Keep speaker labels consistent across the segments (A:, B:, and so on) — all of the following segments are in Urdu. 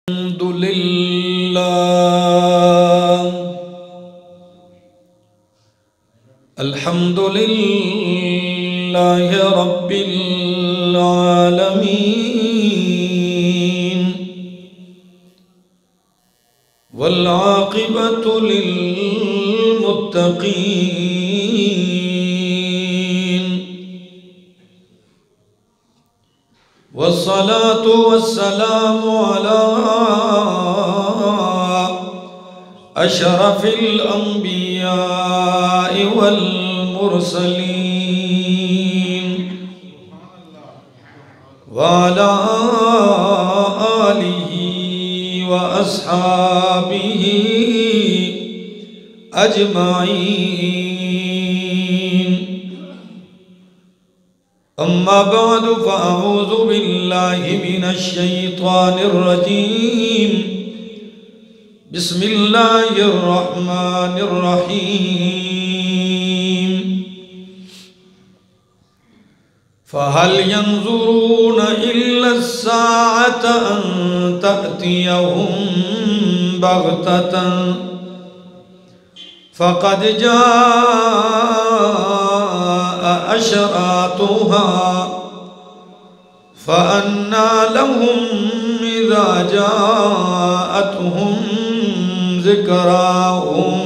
A: الحمد لله رب العالمين والعاقبة للمتقين والصلاة والسلام على أشرف الأنبياء والمرسلين وعلى آله وأصحابه أجمعين أما بعد فأعوذ بالله من الشيطان الرجيم بسم الله الرحمن الرحيم فهل ينظرون إلا الساعة أن تأتيهم بغتة فقد جاء أشراطها فأنى لهم إذا جاءتهم ذكراهم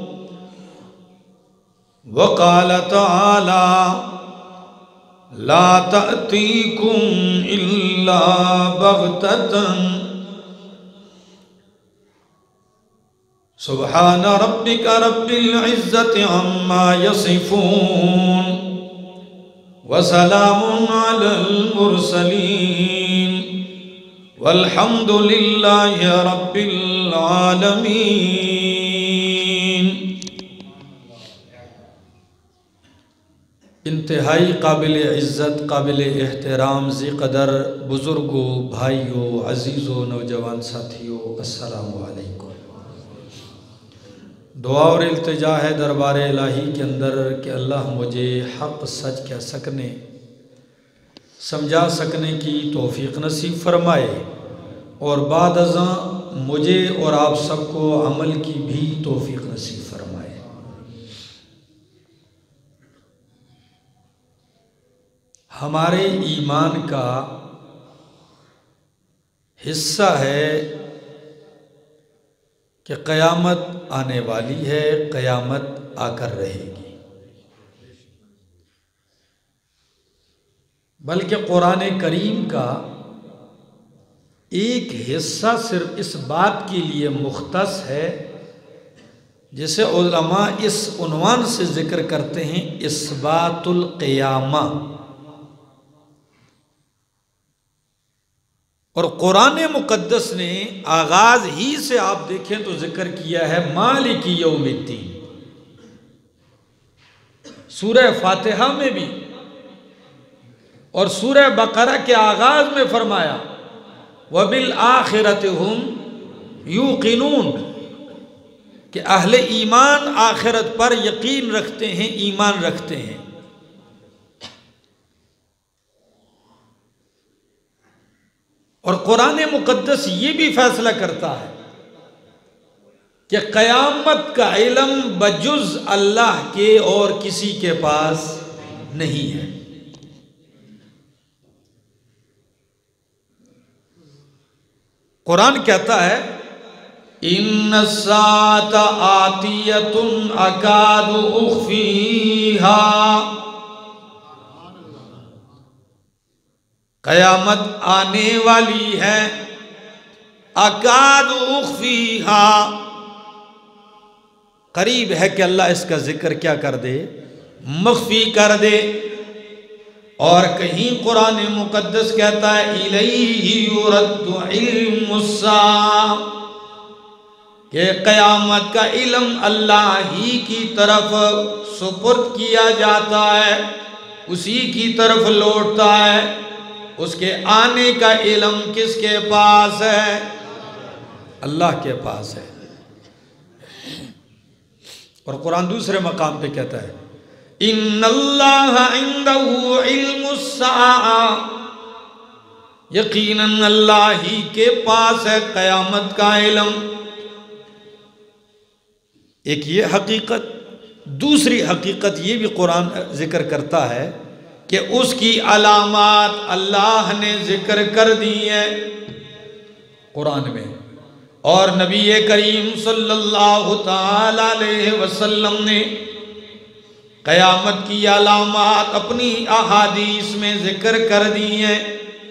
A: وقال تعالى لا تأتيكم إلا بغتة سبحان ربك رب العزة عما يصفون وسلام على المرسلين والحمد لله رب العالمين۔ انتہائی قابل عزت، قابل احترام، ذی قدر بزرگوں، بھائیوں، عزیزوں، نوجوان ساتھیوں، السلام علیکم۔ دعا اور التجا ہے دربار الہی کے اندر کہ اللہ مجھے حق سچ کہہ سکنے، سمجھا سکنے کی توفیق نصیب فرمائے، اور بعد ازاں مجھے اور آپ سب کو عمل کی بھی توفیق نصیب فرمائے۔ ہمارے ایمان کا حصہ ہے کہ قیامت آنے والی ہے، قیامت آ کر رہے گی، بلکہ قرآن کریم کا ایک حصہ صرف اس بات کے لیے مختص ہے جسے علماء اس عنوان سے ذکر کرتے ہیں اثبات القیامہ، اور قرآن مقدس نے آغاز ہی سے آپ دیکھیں تو ذکر کیا ہے مالک یوم الدین۔ سورہ فاتحہ میں بھی اور سورہ بقرہ کے آغاز میں فرمایا وَبِالْآخِرَةِ هُمْ يُوقِنُونَ کہ اہل ایمان آخرت پر یقین رکھتے ہیں، ایمان رکھتے ہیں۔ اور قرآن مقدس یہ بھی فیصلہ کرتا ہے کہ قیامت کا علم بجز اللہ کے اور کسی کے پاس نہیں ہے۔ قرآن کہتا ہے إِنَّ السَّاعَةَ آتِيَةٌ أَكَادُ أُخْفِيهَا، قیامت آنے والی ہے، اکاد اخفیہا، قریب ہے کہ اللہ اس کا ذکر کیا کر دے، مخفی کر دے۔ اور کہیں قرآن مقدس کہتا ہے الیہ یرد علم الساعہ، کہ قیامت کا علم اللہ ہی کی طرف سپرد کیا جاتا ہے، اسی کی طرف لوٹتا ہے۔ اس کے آنے کا علم کس کے پاس ہے؟ اللہ کے پاس ہے۔ اور قرآن دوسرے مقام پہ کہتا ہے ان اللہ عنده علم الساعہ یقیناً اللہ ہی کے پاس ہے قیامت کا علم۔ ایک یہ حقیقت، دوسری حقیقت یہ بھی قرآن ذکر کرتا ہے کہ اس کی علامات اللہ نے ذکر کر دی ہیں قرآن میں، اور نبی کریم صلی اللہ تعالی علیہ وسلم نے قیامت کی علامات اپنی احادیث میں ذکر کر دی ہیں۔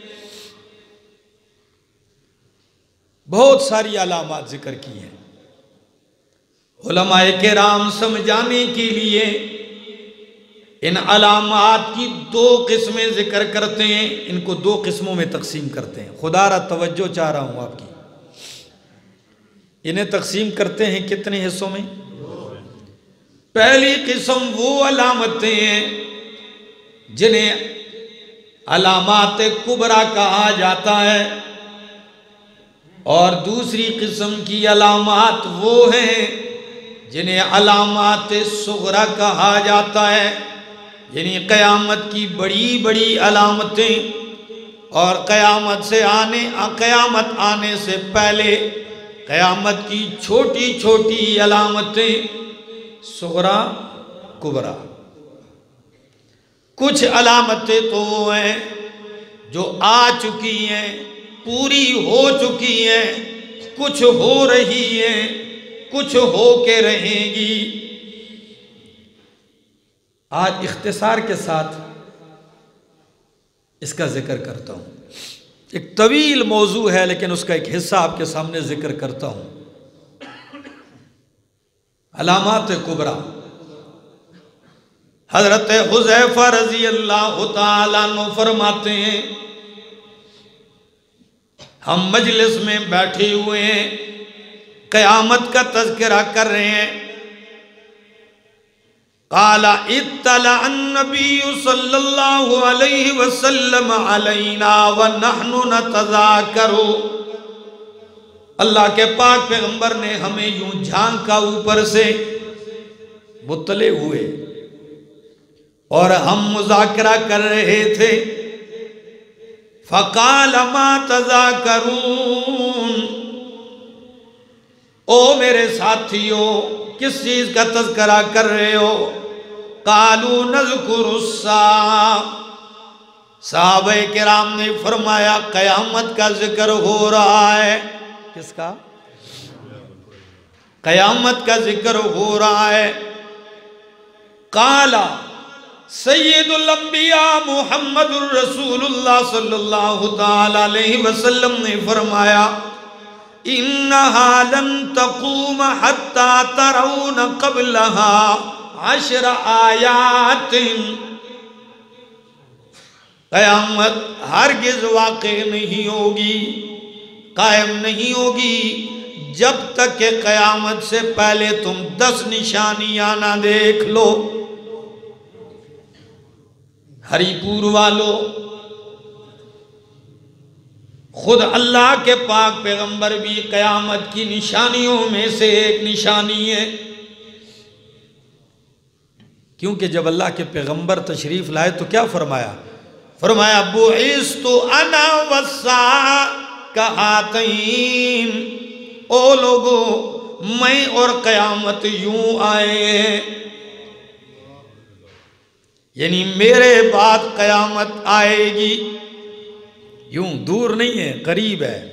A: بہت ساری علامات ذکر کی ہیں۔ علماء کرام سمجھانے کے لیے ان علامات کی دو قسمیں ذکر کرتے ہیں، ان کو دو قسموں میں تقسیم کرتے ہیں۔ خدا را توجہ چاہ رہا ہوں آپ کی۔ انہیں تقسیم کرتے ہیں کتنے حصوں میں؟ پہلی قسم وہ علامتیں ہیں جنہیں علامات کبریٰ کہا جاتا ہے، اور دوسری قسم کی علامات وہ ہیں جنہیں علامات صغریٰ کہا جاتا ہے، یعنی قیامت کی بڑی بڑی علامتیں اور قیامت آنے سے پہلے قیامت کی چھوٹی چھوٹی علامتیں، صغریٰ کبریٰ۔ کچھ علامتیں تو وہ ہیں جو آ چکی ہیں، پوری ہو چکی ہیں، کچھ ہو رہی ہیں، کچھ ہو کے رہیں گی۔ آج اختصار کے ساتھ اس کا ذکر کرتا ہوں۔ ایک طویل موضوع ہے لیکن اس کا ایک حصہ آپ کے سامنے ذکر کرتا ہوں۔ علامات کبریٰ۔ حضرت حذیفہ رضی اللہ تعالیٰ عنہ فرماتے ہیں، ہم مجلس میں بیٹھے ہوئے ہیں، قیامت کا تذکرہ کر رہے ہیں۔ قال اطلع النبی صلی اللہ علیہ وسلم علینا ونحن نتذاکر۔ اللہ کے پاک پیغمبر نے ہمیں یوں جھانکا اوپر سے، مطلع ہوئے، اور ہم مذاکرہ کر رہے تھے۔ فقال ما تذاکرون، او میرے ساتھیو کس چیز کا تذکرہ کر رہے ہو؟ قالوا نذکر الساعہ، صحابہ کرام نے فرمایا قیامت کا ذکر ہو رہا ہے۔ کس کا؟ قیامت کا ذکر ہو رہا ہے۔ قال سید الانبیاء محمد الرسول اللہ صلی اللہ تعالی علیہ وسلم نے فرمایا انہا لن تقوم حتی ترون قبلہا 10 آیات، قیامت ہرگز واقع نہیں ہوگی، قائم نہیں ہوگی جب تک کہ قیامت سے پہلے تم 10 نشانیاں نہ دیکھ لو۔ ہری پور والو، خود اللہ کے پاک پیغمبر بھی قیامت کی نشانیوں میں سے ایک نشانی ہے، کیونکہ جب اللہ کے پیغمبر تشریف لائے تو کیا فرمایا؟ فرمایا بعثت انا والساعہ کہاتین، او لوگو میں اور قیامت یوں آئے ہیں، یعنی میرے بعد قیامت آئے گی، یوں دور نہیں ہے، قریب ہے۔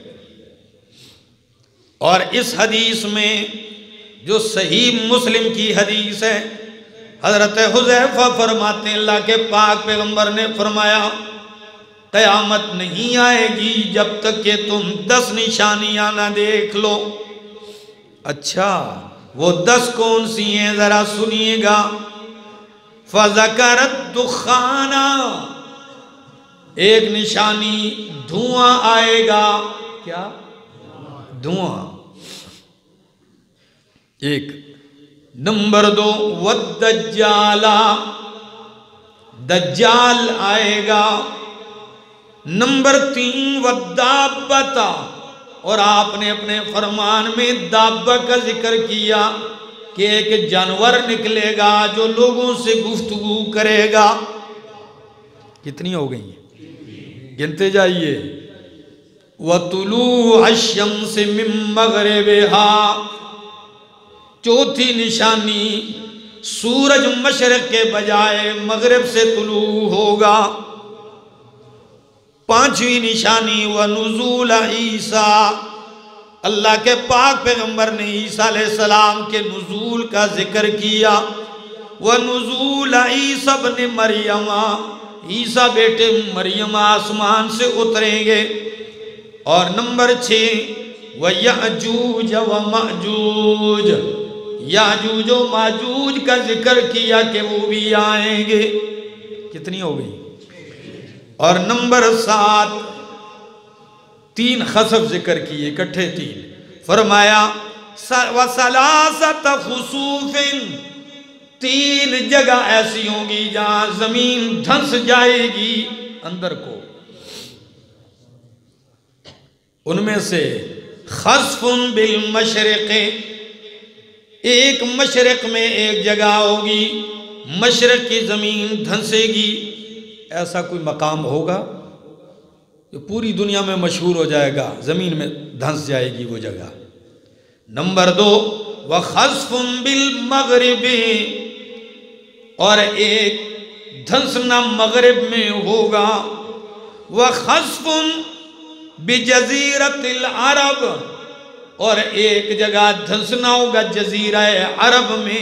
A: اور اس حدیث میں جو صحیح مسلم کی حدیث ہے، حضرت حذیفہ فرماتے ہیں اللہ کے پاک پیغمبر نے فرمایا قیامت نہیں آئے گی جب تک کہ تم 10 نشانیاں نہ دیکھ لو۔ اچھا وہ 10 کون سی ہیں ذرا سنیے گا۔ فَذَكَرَ الدُّخَانَ، ایک نشانی دھواں آئے گا۔ کیا؟ دھواں ایک۔ نمبر 2 وَالدَّجَّالَ، دجال آئے گا۔ نمبر 3 وَالدَّابَّةَ، اور آپ نے اپنے فرمان میں دابہ کا ذکر کیا کہ ایک جانور نکلے گا جو لوگوں سے گفتگو کرے گا۔ کتنی ہو گئی ہیں؟ گنتے جائیے۔ وَطُلُوعَ الشَّمْسِ مِن مَغْرِبِهَا، چوتھی نشانی سورج مشرق کے بجائے مغرب سے طلوع ہوگا۔ پانچویں نشانی وَنُزُولَ عِیسیٰ، اللہ کے پاک پیغمبر نے عیسیٰ علیہ السلام کے نزول کا ذکر کیا۔ وَنُزُولَ عِیسیٰ ابْنِ مَرْیَمَ، عیسیٰ بیٹے مریم آسمان سے اتریں گے۔ اور نمبر 6 وَيَأْجُوجَ وَمَأْجُوجَ، یاجوج و ماجوج کا ذکر کیا کہ وہ بھی آئیں گے۔ کتنی ہو گئی؟ اور نمبر 7 3 خسف ذکر کیے، اکٹھے 3، فرمایا وَثَلَاثَةَ خُسُوفٍ، 3 جگہ ایسی ہوں گی جہاں زمین دھنس جائے گی اندر کو۔ ان میں سے خسف بالمشرق، ایک مشرق میں ایک جگہ ہوگی، مشرق کی زمین دھنسے گی۔ ایسا کوئی مقام ہوگا جو پوری دنیا میں مشہور ہو جائے گا، زمین میں دھنس جائے گی وہ جگہ۔ نمبر 2 وَخَسْفٌ بِالْمَغْرِبِ، اور ایک دھنسنا مغرب میں ہوگا۔ وَخَسْفٌ بِجَزِيرَةِ الْعَرَبِ، اور ایک جگہ دھنسنا ہوگا جزیرہ عرب میں۔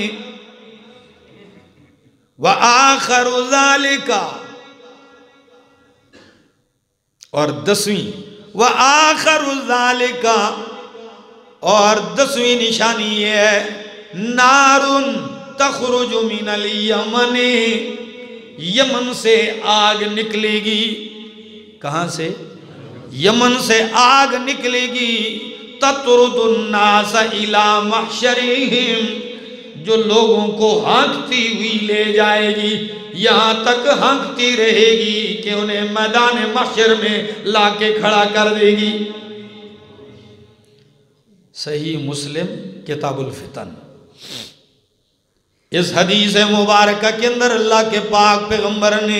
A: وَآخَرُ ذَلِكَ، اور 10ویں وَآخَرُ ذَلِكَ، اور 10ویں نشانی یہ ہے نَارٌ تَخْرُجُ مِنَ الْيَمَنِ، یمن سے آگ نکلے گی۔ کہاں سے؟ یمن سے آگ نکلے گی۔ تَطْرُدُ النَّاسَ إِلَى مَحْشَرِهِمْ، جو لوگوں کو ہانکتی ہوئی لے جائے گی، یہاں تک ہانکتی رہے گی کہ انہیں میدان محشر میں لا کے کھڑا کر دے گی۔ صحیح مسلم کتاب الفتن۔ اس حدیث مبارکہ کے اندر اللہ کے پاک پیغمبر نے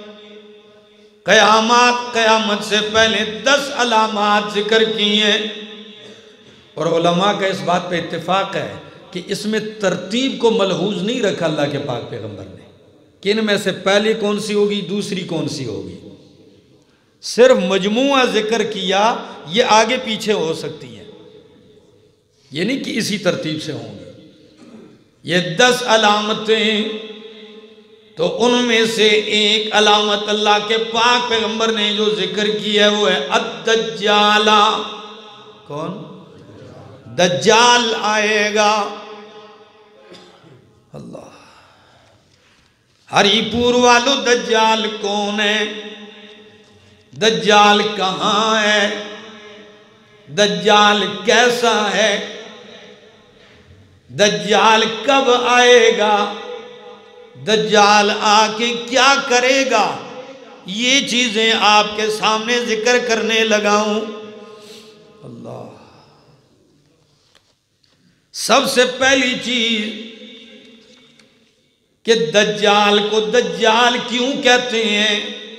A: قیامت سے پہلے 10 علامات ذکر کی ہیں، اور علماء کا اس بات پہ اتفاق ہے کہ اس میں ترتیب کو ملحوظ نہیں رکھا اللہ کے پاک پیغمبر نے کہ ان میں سے پہلی کون سی ہوگی دوسری کون سی ہوگی، صرف مجموعہ ذکر کیا۔ یہ آگے پیچھے ہو سکتی ہیں، یہ نہیں کہ اسی ترتیب سے ہوں گی۔ یہ 10 علامتیں، تو ان میں سے ایک علامت اللہ کے پاک پیغمبر نے جو ذکر کی ہے وہ ہے الدجال۔ کون؟ دجال آئے گا۔ اللہ، ہری پور والو دجال کون ہے؟ دجال کہاں ہے؟ دجال کیسا ہے؟ دجال کب آئے گا؟ دجال آ کے کیا کرے گا؟ یہ چیزیں آپ کے سامنے ذکر کرنے لگا ہوں۔ اللہ، سب سے پہلی چیز کہ دجال کو دجال کیوں کہتے ہیں؟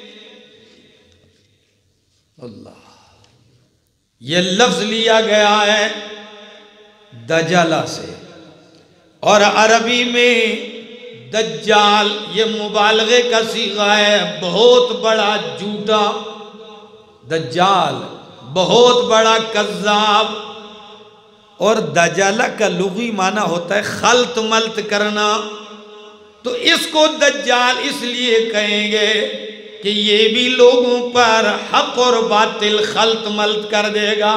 A: اللہ، یہ لفظ لیا گیا ہے دجالہ سے، اور عربی میں دجال یہ مبالغے کا صیغہ ہے، بہت بڑا جھوٹا۔ دجال بہت بڑا کذاب، اور دجالہ کا لغوی معنی ہوتا ہے خلط ملط کرنا۔ تو اس کو دجال اس لیے کہیں گے کہ یہ بھی لوگوں پر حق اور باطل خلط ملط کر دے گا،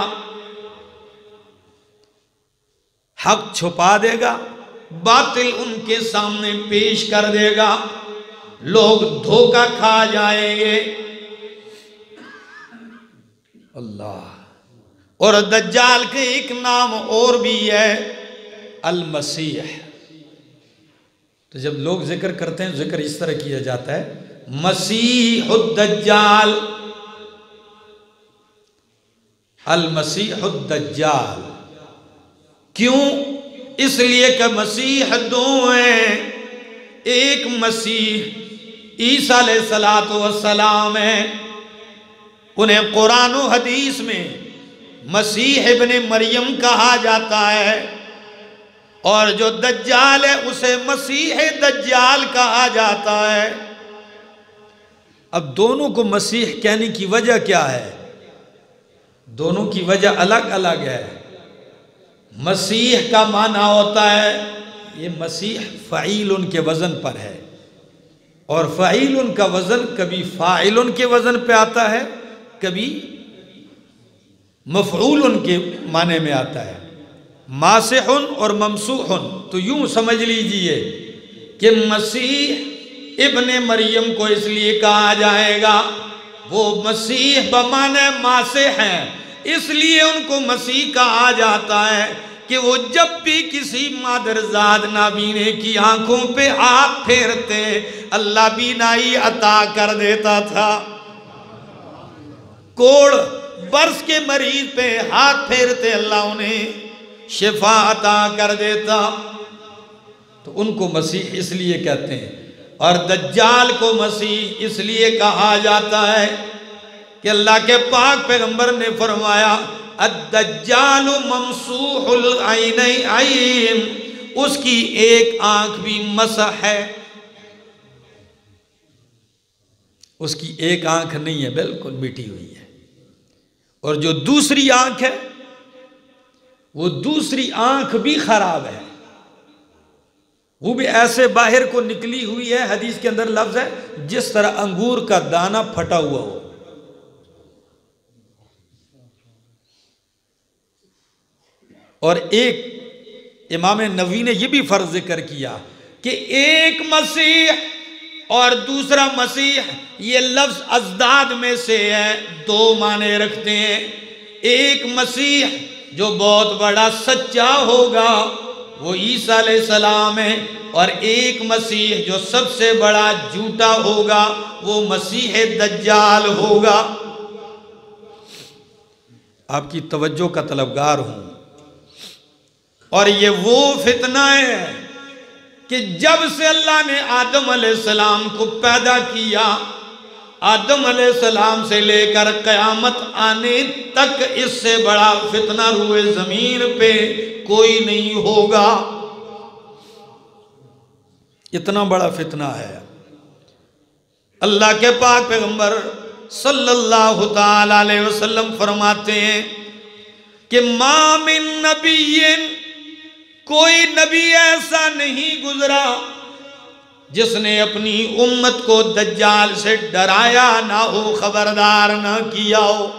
A: حق چھپا دے گا، باطل ان کے سامنے پیش کر دے گا، لوگ دھوکہ کھا جائیں گے۔ اللہ، اور دجال کے ایک نام اور بھی ہے المسیح۔ تو جب لوگ ذکر کرتے ہیں ذکر اس طرح کیا جاتا ہے مسیح الدجال، المسیح الدجال۔ کیوں؟ اس لیے کہ مسیح دو ہیں، ایک مسیح عیسیٰ علیہ السلام ہے، انہیں قرآن و حدیث میں مسیح ابن مریم کہا جاتا ہے، اور جو دجال ہے اسے مسیح دجال کہا جاتا ہے۔ اب دونوں کو مسیح کہنے کی وجہ کیا ہے؟ دونوں کی وجہ الگ الگ ہے۔ مسیح کا معنی ہوتا ہے، یہ مسیح فعیل کے وزن پر ہے، اور فعیل کا وزن کبھی فاعل کے وزن پہ آتا ہے، کبھی مفعول کے معنی میں آتا ہے۔ ماسح اور ممسوح، تو یوں سمجھ لیجئے کہ مسیح ابن مریم کو اس لیے کہا جائے گا، وہ مسیح بمعنی ماسح ہیں، اس لیے ان کو مسیح کہا جاتا ہے کہ وہ جب بھی کسی مادرزاد نابینے کی آنکھوں پہ ہاتھ پھیرتے اللہ بینائی عطا کر دیتا تھا۔ کوڑ برس کے مریض پہ ہاتھ پھیرتے اللہ انہیں شفا عطا کر دیتا، تو ان کو مسیح اس لیے کہتے ہیں۔ اور دجال کو مسیح اس لیے کہا جاتا ہے کہ اللہ کے پاک پیغمبر نے فرمایا الدجال ممسوح العینین، اس کی ایک آنکھ بھی مسح ہے، اس کی ایک آنکھ نہیں ہے، بالکل مٹی ہوئی ہے، اور جو دوسری آنکھ ہے وہ دوسری آنکھ بھی خراب ہے، وہ بھی ایسے باہر کو نکلی ہوئی ہے، حدیث کے اندر لفظ ہے جس طرح انگور کا دانہ پھٹا ہوا ہو۔ اور ایک امام نووی نے یہ بھی فرض ذکر کیا کہ ایک مسیح اور دوسرا مسیح یہ لفظ ازداد میں سے ہے، دو معنی رکھتے ہیں۔ ایک مسیح جو بہت بڑا سچا ہوگا وہ عیسیٰ علیہ السلام ہے، اور ایک مسیح جو سب سے بڑا جھوٹا ہوگا وہ مسیح دجال ہوگا۔ آپ کی توجہ کا طلبگار ہوں، اور یہ وہ فتنہ ہے کہ جب سے اللہ نے آدم علیہ السلام کو پیدا کیا، آدم علیہ السلام سے لے کر قیامت آنے تک اس سے بڑا فتنہ روئے زمین پہ کوئی نہیں ہوگا۔ اتنا بڑا فتنہ ہے۔ اللہ کے پاک پیغمبر صلی اللہ تعالی علیہ وسلم فرماتے ہیں کہ ما من نبی، کوئی نبی ایسا نہیں گزرا جس نے اپنی امت کو دجال سے ڈرایا نہ ہو، خبردار نہ کیا ہو۔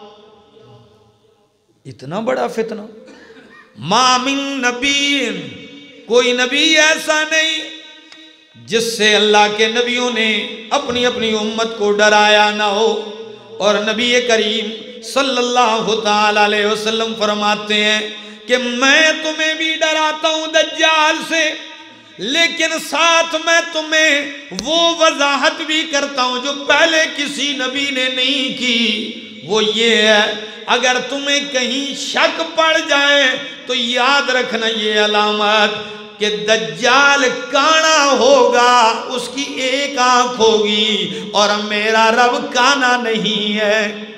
A: اتنا بڑا فتنہ۔ ما من نبی، کوئی نبی ایسا نہیں جس سے اللہ کے نبیوں نے اپنی امت کو ڈرایا نہ ہو۔ اور نبی کریم صلی اللہ تعالی علیہ وسلم فرماتے ہیں کہ میں تمہیں بھی ڈراتا ہوں دجال سے، لیکن ساتھ میں تمہیں وہ وضاحت بھی کرتا ہوں جو پہلے کسی نبی نے نہیں کی۔ وہ یہ ہے، اگر تمہیں کہیں شک پڑ جائے تو یاد رکھنا یہ علامت کہ دجال کانا ہوگا، اس کی ایک آنکھ ہوگی، اور میرا رب کانا نہیں ہے۔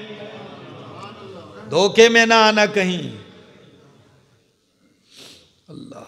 A: دھوکے میں نہ آنا کہیں۔ اللہ،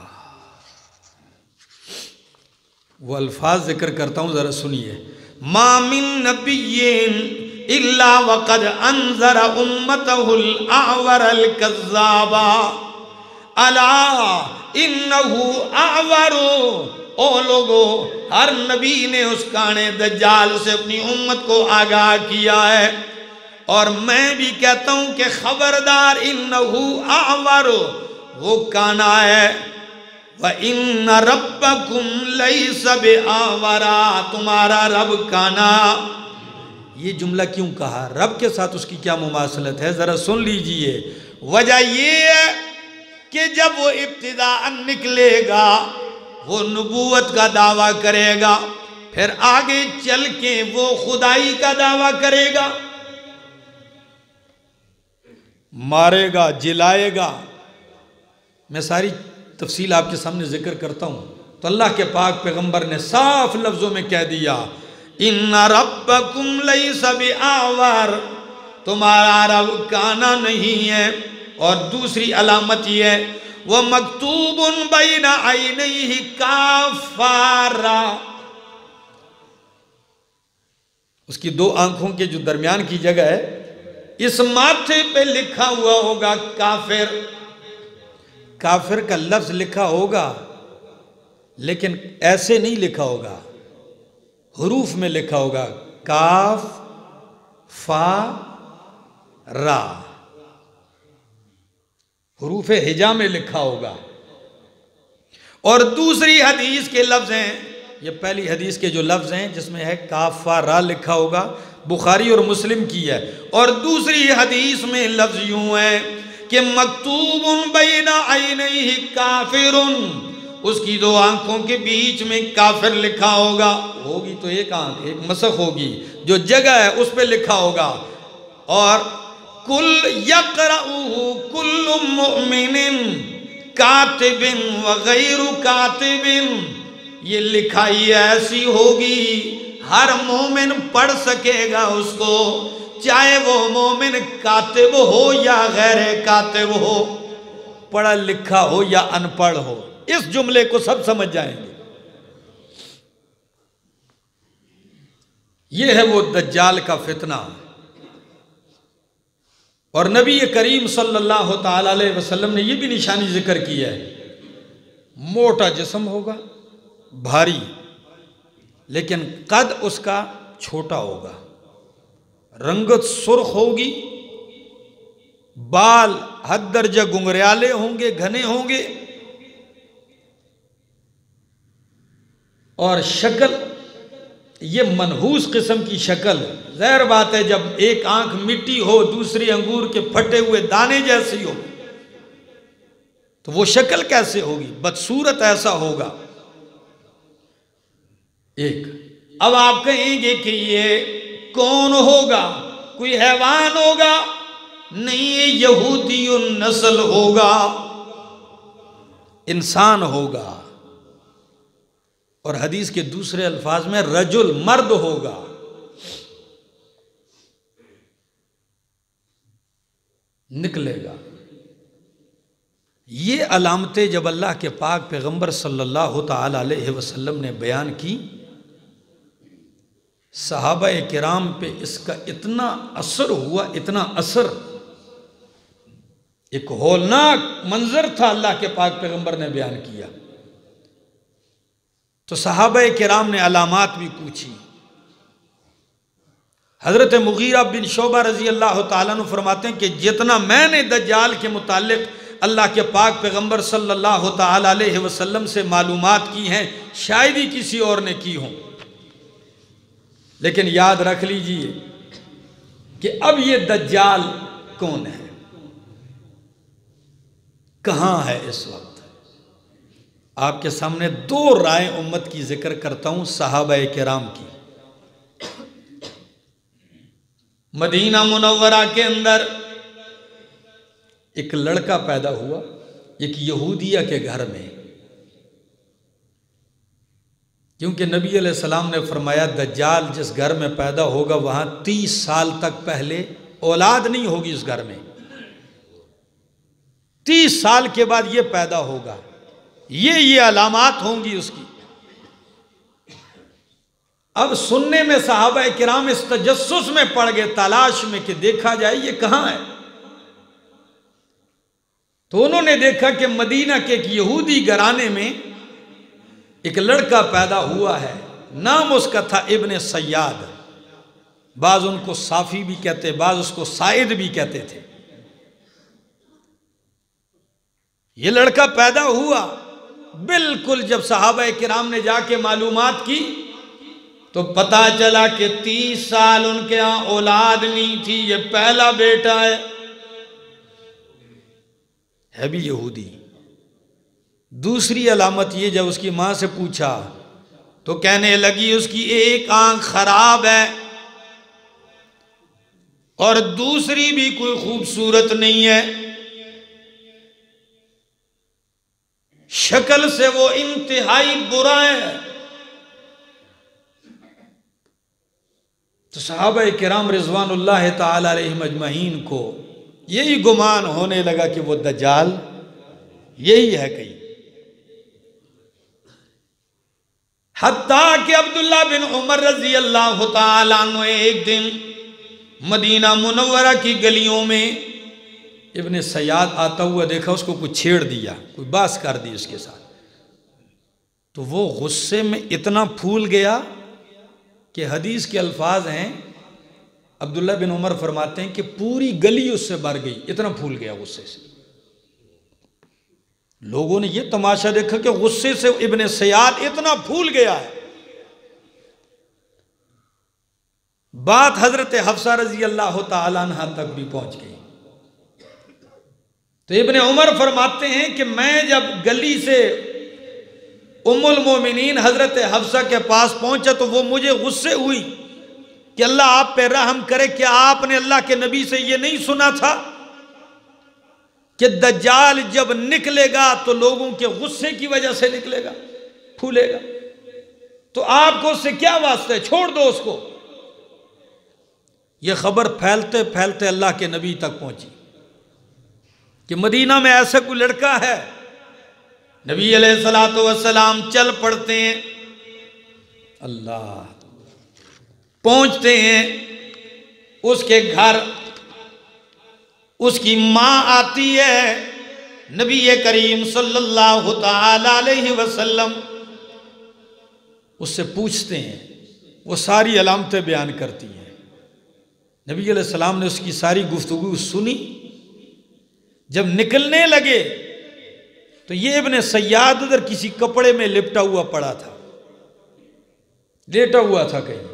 A: وہ الفاظ ذکر کرتا ہوں ذرا سنیے۔ ما من نبی الا وقد انذر امته الاعور الكذاب الا انه اعور۔ او لوگو، ہر نبی نے اس کانے دجال سے اپنی امت کو آگاہ کیا ہے، اور میں بھی کہتا ہوں کہ خبردار، انه اعور، وہ کانا ہے۔ وَإِنَّ رَبَّكُمْ لَيْسَ بِأَعْوَرَ، تمہارا رب کانا۔ یہ جملہ کیوں کہا؟ رب کے ساتھ اس کی کیا مماثلت ہے؟ ذرا سن لیجئے۔ وجہ یہ ہے کہ جب وہ ابتداء نکلے گا وہ نبوت کا دعویٰ کرے گا، پھر آگے چل کے وہ خدائی کا دعویٰ کرے گا، مارے گا، جلائے گا۔ میں ساری تفصیل آپ کے سامنے ذکر کرتا ہوں۔ تو اللہ کے پاک پیغمبر نے صاف لفظوں میں کہہ دیا، ان ربکم لیس بِأَعْوَرَ، تمہارا رب کانا نہیں ہے۔ اور دوسری علامت یہ ہے وہ مکتوب بین عینیہ کافارا، اس کی دو آنکھوں کے جو درمیان کی جگہ ہے اس ماتھے پہ لکھا ہوا ہوگا کافر۔ کافر کا لفظ لکھا ہوگا لیکن ایسے نہیں لکھا ہوگا، حروف میں لکھا ہوگا، کاف فا را، حروف ہجا میں لکھا ہوگا۔ اور دوسری حدیث کے لفظ ہیں، یہ پہلی حدیث کے جو لفظ ہیں جس میں ہے کاف فا را لکھا ہوگا، بخاری اور مسلم کی ہے۔ اور دوسری حدیث میں لفظ یوں ہے کہ مکتوب بین عینیہ کافر، اس کی دو آنکھوں کے بیچ میں کافر لکھا ہوگا، ہوگی تو ایک آنکھ، ایک مسخ ہوگی، جو جگہ ہے اس پہ لکھا ہوگا۔ اور کل یقرأہ کل مؤمن کاتب وغیر کاتب، یہ لکھائی ایسی ہوگی ہر مومن پڑھ سکے گا اس کو، چاہے وہ مومن کاتب ہو یا غیر کاتب ہو، پڑھا لکھا ہو یا ان پڑھ ہو، اس جملے کو سب سمجھ جائیں گے۔ یہ ہے وہ دجال کا فتنہ۔ اور نبی کریم صلی اللہ تعالی علیہ وسلم نے یہ بھی نشانی ذکر کی ہے، موٹا جسم ہوگا، بھاری، لیکن قد اس کا چھوٹا ہوگا، رنگت سرخ ہوگی، بال حد درجہ گنگریالے ہوں گے، گھنے ہوں گے، اور شکل یہ منحوس قسم کی شکل۔ ظاہر بات ہے جب ایک آنکھ مٹی ہو، دوسری انگور کے پھٹے ہوئے دانے جیسی ہو تو وہ شکل کیسے ہوگی؟ بدصورت ایسا ہوگا۔ ایک اب آپ کہیں گے کہ یہ کون ہوگا؟ کوئی حیوان ہوگا؟ نہیں، یہ یہودی النسل ہوگا، انسان ہوگا۔ اور حدیث کے دوسرے الفاظ میں رجل، مرد ہوگا۔ نکلے گا۔ یہ علامتیں جب اللہ کے پاک پیغمبر صلی اللہ تعالی علیہ وسلم نے بیان کی، صحابہ کرام پہ اس کا اتنا اثر ہوا، اتنا اثر، ایک ہولناک منظر تھا اللہ کے پاک پیغمبر نے بیان کیا۔ تو صحابہ کرام نے علامات بھی پوچھی۔ حضرت مغیرہ بن شعبہ رضی اللہ تعالیٰ عنہ فرماتے ہیں کہ جتنا میں نے دجال کے متعلق اللہ کے پاک پیغمبر صلی اللہ تعالیٰ علیہ وسلم سے معلومات کی ہیں، شاید ہی کسی اور نے کی ہوں۔ لیکن یاد رکھ لیجئے کہ اب یہ دجال کون ہے، کہاں ہے اس وقت؟ آپ کے سامنے دو رائے امت کی ذکر کرتا ہوں، صحابہ کرام کی۔ مدینہ منورہ کے اندر ایک لڑکا پیدا ہوا، ایک یہودیہ کے گھر میں، کیونکہ نبی علیہ السلام نے فرمایا دجال جس گھر میں پیدا ہوگا وہاں 30 سال تک پہلے اولاد نہیں ہوگی اس گھر میں، 30 سال کے بعد یہ پیدا ہوگا، یہ علامات ہوں گی اس کی۔ اب سننے میں صحابہ کرام اس تجسس میں پڑ گئے، تلاش میں کہ دیکھا جائے یہ کہاں ہے۔ تو انہوں نے دیکھا کہ مدینہ کے ایک یہودی گھرانے میں ایک لڑکا پیدا ہوا ہے، نام اس کا تھا ابن سیاد، بعض ان کو صافی بھی کہتے، بعض اس کو سائد بھی کہتے تھے۔ یہ لڑکا پیدا ہوا، بالکل جب صحابہ کرام نے جا کے معلومات کی تو پتا چلا کہ 30 سال ان کے ہاں اولاد نہیں تھی، یہ پہلا بیٹا ہے بھی یہودی۔ دوسری علامت یہ، جب اس کی ماں سے پوچھا تو کہنے لگی اس کی ایک آنکھ خراب ہے اور دوسری بھی کوئی خوبصورت نہیں ہے، شکل سے وہ انتہائی برا ہے۔ تو صحابہ کرام رضوان اللہ تعالی علیہم اجمعین کو یہی گمان ہونے لگا کہ وہ دجال یہی ہے کہیں، حتیٰ کہ عبداللہ بن عمر رضی اللہ تعالیٰ عنہ ایک دن مدینہ منورہ کی گلیوں میں ابن سیاد آتا ہوا دیکھا، اس کو کوئی چھیڑ دیا، کوئی باس کر دی اس کے ساتھ، تو وہ غصے میں اتنا پھول گیا کہ حدیث کے الفاظ ہیں، عبداللہ بن عمر فرماتے ہیں کہ پوری گلی اس سے بھر گئی، اتنا پھول گیا غصے سے۔ لوگوں نے یہ تماشا دیکھا کہ غصے سے ابن سیاد اتنا پھول گیا ہے۔ بات حضرت حفصہ رضی اللہ تعالیٰ عنہ تک بھی پہنچ گئی۔ تو ابن عمر فرماتے ہیں کہ میں جب گلی سے ام المومنین حضرت حفصہ کے پاس پہنچا تو وہ مجھے غصے ہوئی کہ اللہ آپ پہ رحم کرے، کہ آپ نے اللہ کے نبی سے یہ نہیں سنا تھا کہ دجال جب نکلے گا تو لوگوں کے غصے کی وجہ سے نکلے گا، پھولے گا، تو آپ کو اس سے کیا واسطہ ہے، چھوڑ دو اس کو۔ یہ خبر پھیلتے پھیلتے اللہ کے نبی تک پہنچی کہ مدینہ میں ایسا کوئی لڑکا ہے۔ نبی علیہ الصلوۃ والسلام چل پڑتے ہیں، اللہ پہنچتے ہیں اس کے گھر، اس کی ماں آتی ہے، نبی کریم صلی اللہ تعالی علیہ وسلم اس سے پوچھتے ہیں، وہ ساری علامتیں بیان کرتی ہیں۔ نبی علیہ السلام نے اس کی ساری گفتگو سنی، جب نکلنے لگے تو یہ ابن سیاد ادھر کسی کپڑے میں لپٹا ہوا پڑا تھا، لیٹا ہوا تھا کہیں،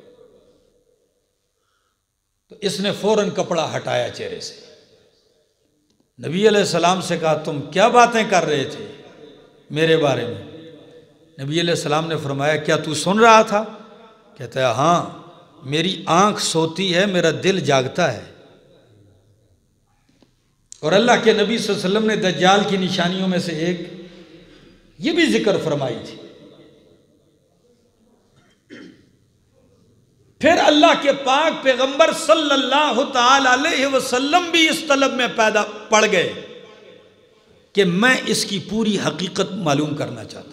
A: تو اس نے فوراً کپڑا ہٹایا چہرے سے۔ نبی علیہ السلام سے کہا تم کیا باتیں کر رہے تھے میرے بارے میں؟ نبی علیہ السلام نے فرمایا کیا تو سن رہا تھا؟ کہتا ہے ہاں، میری آنکھ سوتی ہے، میرا دل جاگتا ہے۔ اور اللہ کے نبی صلی اللہ علیہ وسلم نے دجال کی نشانیوں میں سے ایک یہ بھی ذکر فرمائی تھی۔ پھر اللہ کے پاک پیغمبر صلی اللہ تعالی علیہ وسلم بھی اس طلب میں پڑ گئے کہ میں اس کی پوری حقیقت معلوم کرنا چاہتا ہوں۔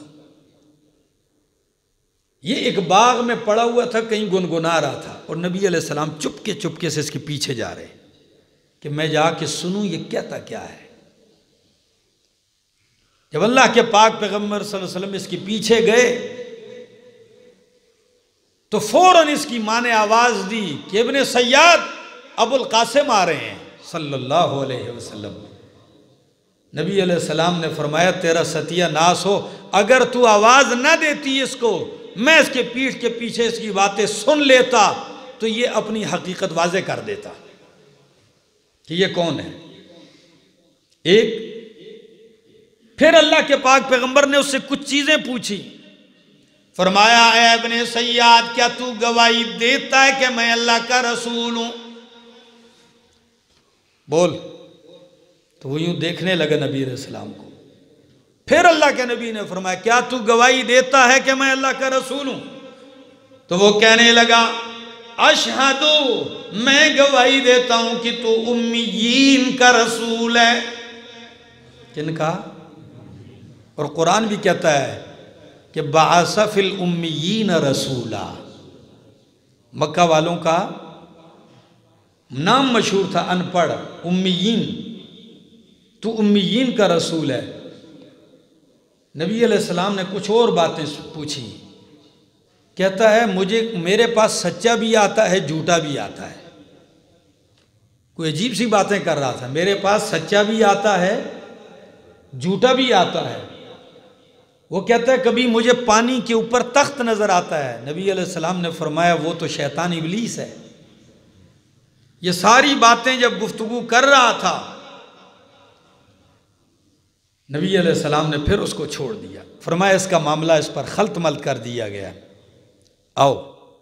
A: یہ ایک باغ میں پڑا ہوا تھا، کہیں گنگنا رہا تھا، اور نبی علیہ السلام چپکے سے اس کے پیچھے جا رہے کہ میں جا کے سنوں یہ کہتا کیا ہے۔ جب اللہ کے پاک پیغمبر صلی اللہ علیہ وسلم اس کے پیچھے گئے تو فوراً اس کی ماں نے آواز دی کہ ابن سیاد ابو القاسم آ رہے ہیں صلی اللہ علیہ وسلم۔ نبی علیہ السلام نے فرمایا تیرا ستیہ ناس ہو، اگر تو آواز نہ دیتی اس کو، میں اس کے پیٹھ کے پیچھے اس کی باتیں سن لیتا تو یہ اپنی حقیقت واضح کر دیتا کہ یہ کون ہے۔ ایک پھر اللہ کے پاک پیغمبر نے اس سے کچھ چیزیں پوچھی، فرمایا اے ابن سیاد کیا تو گواہی دیتا ہے کہ میں اللہ کا رسول ہوں؟ بول۔ تو وہ یوں دیکھنے لگا نبی علیہ السلام کو۔ پھر اللہ کے نبی نے فرمایا کیا تو گواہی دیتا ہے کہ میں اللہ کا رسول ہوں؟ تو وہ کہنے لگا اشہدو، میں گواہی دیتا ہوں کہ تو امیین کا رسول ہے۔ کن کا؟ اور قرآن بھی کہتا ہے کہ بعث فی الامیین رسولا، مکہ والوں کا نام مشہور تھا ان پڑھ، امیین، تو امیین کا رسول ہے۔ نبی علیہ السلام نے کچھ اور باتیں پوچھی، کہتا ہے میرے پاس سچا بھی آتا ہے جھوٹا بھی آتا ہے۔ کوئی عجیب سی باتیں کر رہا تھا، میرے پاس سچا بھی آتا ہے جھوٹا بھی آتا ہے۔ وہ کہتا ہے کبھی مجھے پانی کے اوپر تخت نظر آتا ہے۔ نبی علیہ السلام نے فرمایا وہ تو شیطان ابلیس ہے۔ یہ ساری باتیں جب گفتگو کر رہا تھا، نبی علیہ السلام نے پھر اس کو چھوڑ دیا، فرمایا اس کا معاملہ اس پر خلط ملط کر دیا گیا، آؤ۔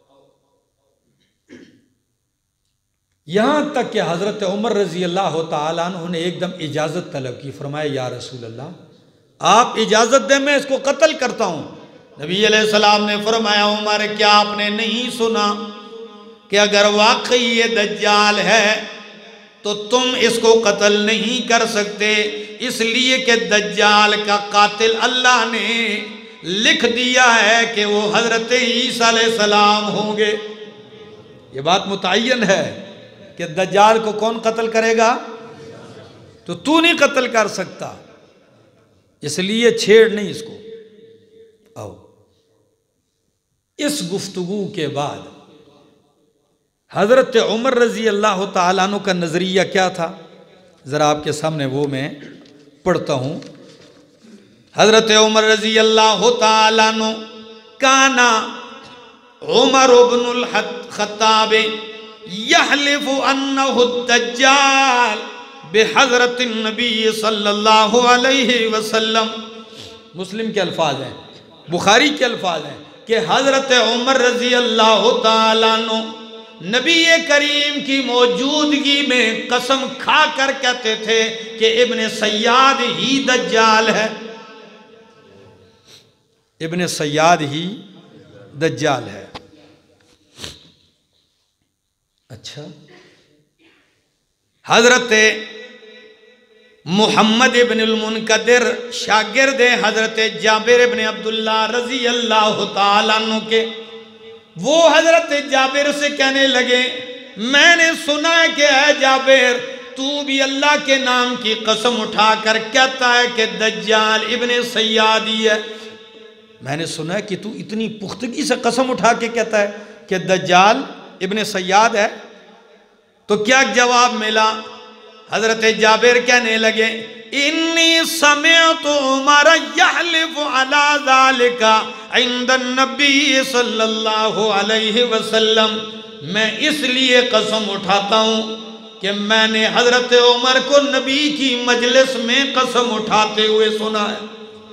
A: یہاں تک کہ حضرت عمر رضی اللہ تعالیٰ عنہ نے ایک دم اجازت طلب کی، فرمایا یا رسول اللہ آپ اجازت دیں میں اس کو قتل کرتا ہوں۔ نبی علیہ السلام نے فرمایا عمر کیا آپ نے نہیں سنا کہ اگر واقعی یہ دجال ہے تو تم اس کو قتل نہیں کر سکتے، اس لیے کہ دجال کا قاتل اللہ نے لکھ دیا ہے کہ وہ حضرت عیسیٰ علیہ السلام ہوں گے۔ یہ بات متعین ہے کہ دجال کو کون قتل کرے گا؟ تو نہیں قتل کر سکتا، اس لیے چھیڑ نہیں اس کو۔ آؤ، اس گفتگو کے بعد حضرت عمر رضی اللہ تعالیٰ عنہ کا نظریہ کیا تھا؟ ذرا آپ کے سامنے وہ میں پڑھتا ہوں۔ حضرت عمر رضی اللہ تعالیٰ عنہ کانا عمر بن الخطاب یحلف انہ الدجال بحضرت النبی صلی اللہ علیہ وسلم۔ مسلم کے الفاظ ہیں، بخاری کے الفاظ ہیں کہ حضرت عمر رضی اللہ تعالیٰ عنہ نبی کریم کی موجودگی میں قسم کھا کر کہتے تھے کہ ابن سیاد ہی دجال ہے، ابن سیاد ہی دجال ہے۔ اچھا، حضرت محمد ابن المنقدر شاگرد حضرت جابر ابن عبداللہ رضی اللہ تعالیٰ عنہ کے، وہ حضرت جابر سے کہنے لگے میں نے سنا ہے کہ اے جابر تو بھی اللہ کے نام کی قسم اٹھا کر کہتا ہے کہ دجال ابن سیاد ہی ہے۔ میں نے سنا ہے کہ تو اتنی پختگی سے قسم اٹھا کے کہتا ہے کہ دجال ابن سیاد ہے، تو کیا جواب ملا؟ حضرت جابر کہنے لگے انی سمعت عمر یحلف علی ذالک عند النبی صلی اللہ علیہ وسلم، میں اس لیے قسم اٹھاتا ہوں کہ میں نے حضرت عمر کو نبی کی مجلس میں قسم اٹھاتے ہوئے سنا ہے،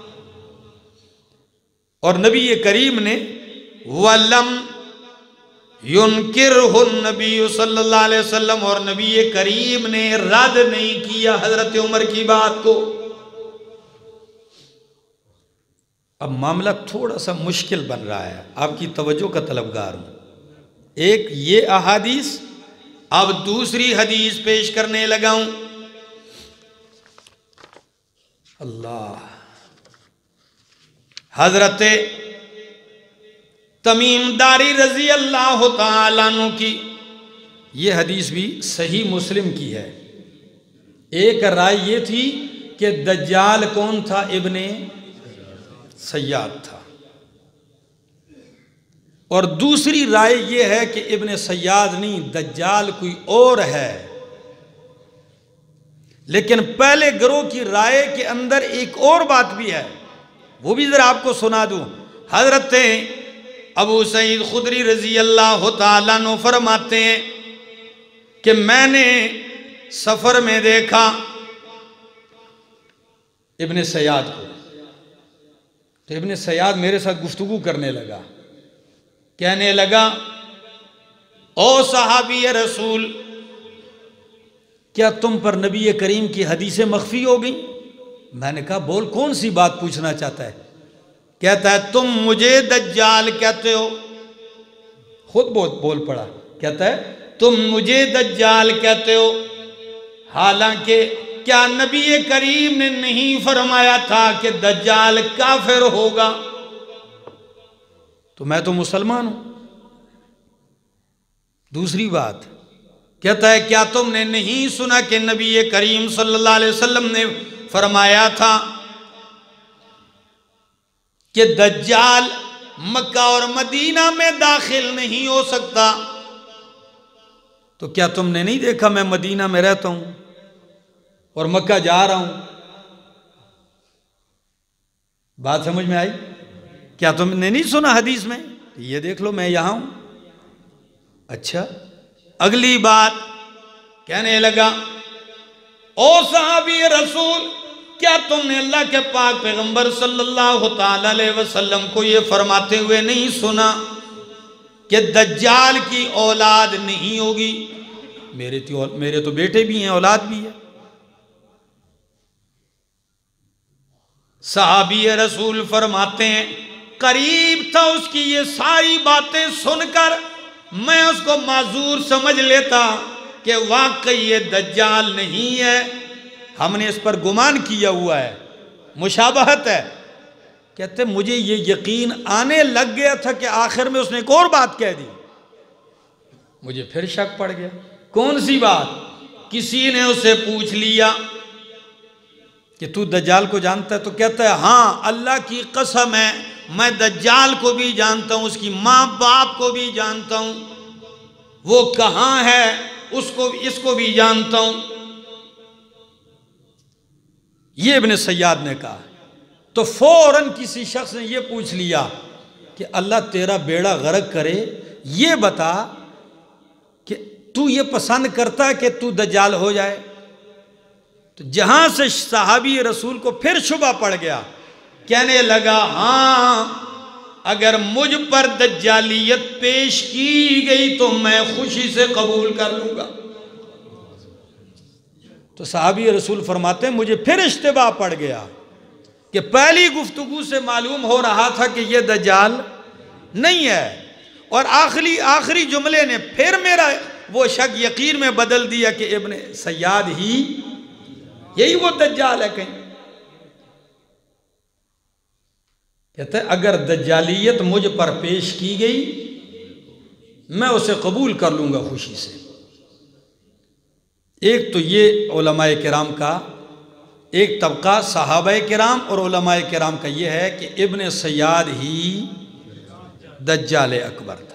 A: اور نبی کریم نے وَلَمْ يُنْكِرْهُ النبی صلی اللہ علیہ وسلم، اور نبی کریم نے رد نہیں کیا حضرت عمر کی بات کو۔ اب معاملہ تھوڑا سا مشکل بن رہا ہے، آپ کی توجہ کا طلبگار ہوں۔ ایک یہ احادیث، اب دوسری حدیث پیش کرنے لگا ہوں۔ اللہ، حضرت تمیم داری رضی اللہ تعالیٰ عنہ کی یہ حدیث بھی صحیح مسلم کی ہے۔ ایک رائے یہ تھی کہ دجال کون تھا؟ ابن سیاد تھا، اور دوسری رائے یہ ہے کہ ابن سیاد نہیں، دجال کوئی اور ہے۔ لیکن پہلے گروہ کی رائے کے اندر ایک اور بات بھی ہے، وہ بھی ذرا آپ کو سنا دوں۔ حضرت ابو سعید خدری رضی اللہ تعالیٰ عنہ فرماتے ہیں کہ میں نے سفر میں دیکھا ابن سیاد کو، تو ابن سیاد میرے ساتھ گفتگو کرنے لگا، کہنے لگا او صحابی رسول، کیا تم پر نبی کریم کی حدیثیں مخفی ہو گئیں؟ میں نے کہا بول، کون سی بات پوچھنا چاہتا ہے؟ کہتا ہے تم مجھے دجال کہتے ہو، خود بول پڑا، کہتا ہے تم مجھے دجال کہتے ہو، حالانکہ کیا نبی کریم نے نہیں فرمایا تھا کہ دجال کافر ہوگا؟ تو میں تو مسلمان ہوں۔ دوسری بات کہتا ہے کیا تم نے نہیں سنا کہ نبی کریم صلی اللہ علیہ وسلم نے فرمایا تھا کہ دجال مکہ اور مدینہ میں داخل نہیں ہو سکتا؟ تو کیا تم نے نہیں دیکھا میں مدینہ میں رہتا ہوں اور مکہ جا رہا ہوں؟ بات سمجھ میں آئی؟ کیا تم نے نہیں سنا حدیث میں؟ یہ دیکھ لو میں یہاں ہوں۔ اچھا، اگلی بات کہنے لگا او صحابی رسول، کیا تم نے اللہ کے پاک پیغمبر صلی اللہ تعالیٰ علیہ وسلم کو یہ فرماتے ہوئے نہیں سنا کہ دجال کی اولاد نہیں ہوگی؟ میرے تو بیٹے بھی ہیں، اولاد بھی ہے۔ صحابی رسول فرماتے ہیں قریب تھا اس کی یہ ساری باتیں سن کر میں اس کو معذور سمجھ لیتا کہ واقعی یہ دجال نہیں ہے، ہم نے اس پر گمان کیا ہوا ہے، مشابہت ہے۔ کہتے مجھے یہ یقین آنے لگ گیا تھا کہ آخر میں اس نے ایک اور بات کہہ دی، مجھے پھر شک پڑ گیا۔ کون سی بات؟ کسی نے اسے پوچھ لیا کہ تو دجال کو جانتا ہے؟ تو کہتا ہے ہاں اللہ کی قسم ہے میں دجال کو بھی جانتا ہوں، اس کی ماں باپ کو بھی جانتا ہوں، وہ کہاں ہے اس کو بھی جانتا ہوں۔ یہ ابن سیاد نے کہا تو فوراً کسی شخص نے یہ پوچھ لیا کہ اللہ تیرا بیڑا غرق کرے، یہ بتا کہ تو یہ پسند کرتا ہے کہ تو دجال ہو جائے؟ تو جہاں سے صحابی رسول کو پھر شبہ پڑ گیا، کہنے لگا ہاں اگر مجھ پر دجالیت پیش کی گئی تو میں خوشی سے قبول کر لوں گا۔ تو صحابی رسول فرماتے ہیں مجھے پھر اشتباہ پڑ گیا کہ پہلی گفتگو سے معلوم ہو رہا تھا کہ یہ دجال نہیں ہے، اور آخری جملے نے پھر میرا وہ شک یقین میں بدل دیا کہ ابن سیاد ہی یہی وہ دجال ہے کہیں۔ کہتے ہیں اگر دجالیت مجھ پر پیش کی گئی میں اسے قبول کر لوں گا خوشی سے۔ ایک تو یہ علماء کرام کا ایک طبقہ صحابہ کرام اور علماء کرام کا یہ ہے کہ ابن سیاد ہی دجال اکبر تھا۔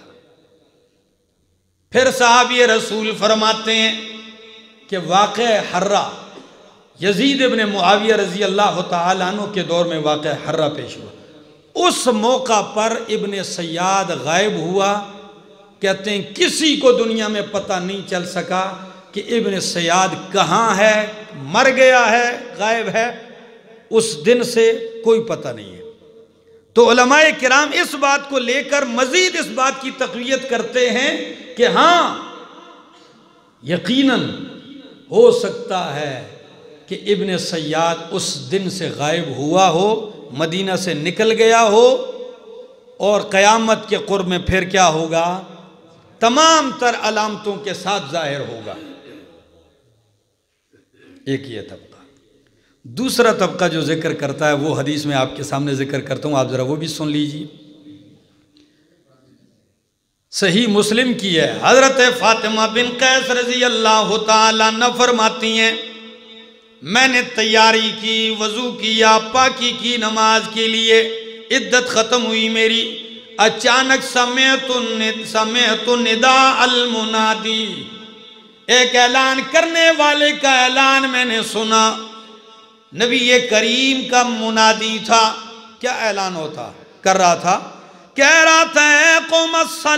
A: پھر صحابی رسول فرماتے ہیں کہ واقع حرہ یزید ابن معاویہ رضی اللہ تعالیٰ عنہ کے دور میں واقع حرہ پیش ہوا، اس موقع پر ابن سیاد غائب ہوا۔ کہتے ہیں کسی کو دنیا میں پتہ نہیں چل سکا کہ ابن سیاد کہاں ہے، مر گیا ہے، غائب ہے، اس دن سے کوئی پتہ نہیں ہے۔ تو علماء کرام اس بات کو لے کر مزید اس بات کی تقویت کرتے ہیں کہ ہاں یقیناً ہو سکتا ہے کہ ابن سیاد اس دن سے غائب ہوا ہو، مدینہ سے نکل گیا ہو، اور قیامت کے قرب میں پھر کیا ہوگا؟ تمام تر علامتوں کے ساتھ ظاہر ہوگا۔ ایک یہ طبقہ۔ دوسرا طبقہ جو ذکر کرتا ہے وہ حدیث میں آپ کے سامنے ذکر کرتا ہوں، آپ ذرا وہ بھی سن لیجیے۔ صحیح مسلم کی ہے، حضرت فاطمہ بن قیس رضی اللہ تعالیٰ عنہ فرماتی ہیں میں نے تیاری کی، وضو کیا، پاکی کی نماز کے لیے، عدت ختم ہوئی میری، اچانک سمعت نداء المنادی، ایک اعلان کرنے والے کا اعلان میں نے سنا۔ نبی کریم کا منادی تھا، کیا اعلان کر رہا تھا؟ کہہ رہا تھا اے قوم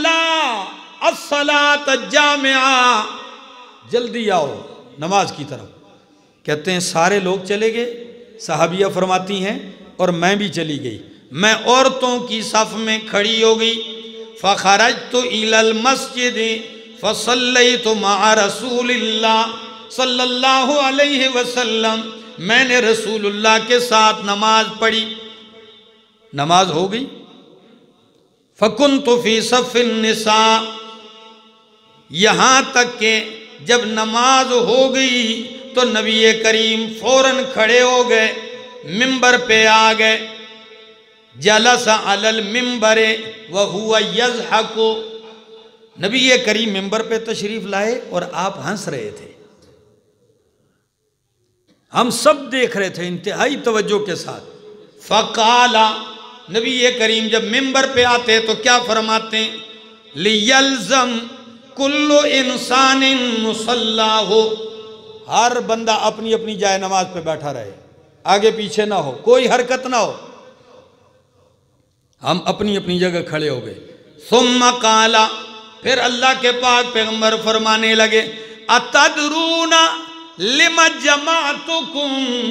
A: الصلاۃ الجامعہ، جلدی آؤ نماز کی طرف۔ کہتے ہیں سارے لوگ چلے گئے، صحابیہ فرماتی ہیں اور میں بھی چلی گئی، میں عورتوں کی صف میں کھڑی ہو گئی۔ فخرجت الی المسجد فصلیت مع رسول اللہ صلی اللہ علیہ وسلم، میں نے رسول اللہ کے ساتھ نماز پڑھی، نماز ہو گئی۔ فکنت فی صف النساء، یہاں تک کہ جب نماز ہو گئی تو نبی کریم فوراً کھڑے ہو گئے، ممبر پہ آ گئے۔ جلس علی الممبر وہو یضحک، نبی کریم ممبر پہ تشریف لائے اور آپ ہنس رہے تھے، ہم سب دیکھ رہے تھے انتہائی توجہ کے ساتھ۔ فقال، نبی کریم جب ممبر پہ آتے تو کیا فرماتے ہیں؟ لیلزم کل انسان مصلاہ، ہر بندہ اپنی اپنی جائے نماز پہ بیٹھا رہے، آگے پیچھے نہ ہو، کوئی حرکت نہ ہو۔ ہم اپنی اپنی جگہ کھڑے ہو گئے۔ ثم قال، پھر اللہ کے پاک پیغمبر فرمانے لگے اتدرون لم جمعتکم،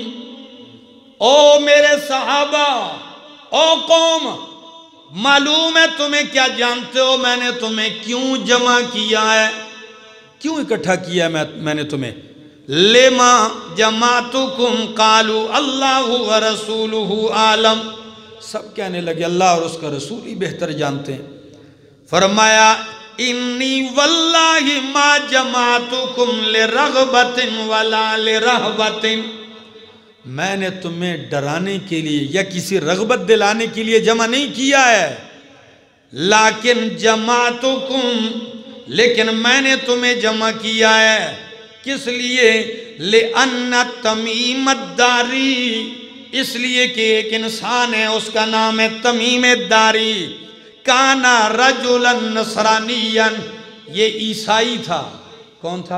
A: او میرے صحابہ، او قوم، معلوم ہے تمہیں، کیا جانتے ہو میں نے تمہیں کیوں جمع کیا ہے، کیوں اکٹھا کیا ہے میں نے تمہیں؟ لما جمعتکم قالوا اللہ ورسولہ عالم، سب کہنے لگے اللہ اور اس کا رسول ہی بہتر جانتے ہیں۔ فرمایا انی واللہ ما جمعتکم لرغبت ولا لرہبت، میں نے تمہیں ڈرانے کے لیے یا کسی رغبت دلانے کے لیے جمع نہیں کیا ہے، لیکن جمعتکم، لیکن میں نے تمہیں جمع کیا ہے کس لیے؟ لِأَنَّ تَمِيمَ الدَّارِي، اس لیے کہ ایک انسان ہے اس کا نام ہے تمیم الداری، کانا رجلا نصرانیا، یہ عیسائی تھا۔ کون تھا؟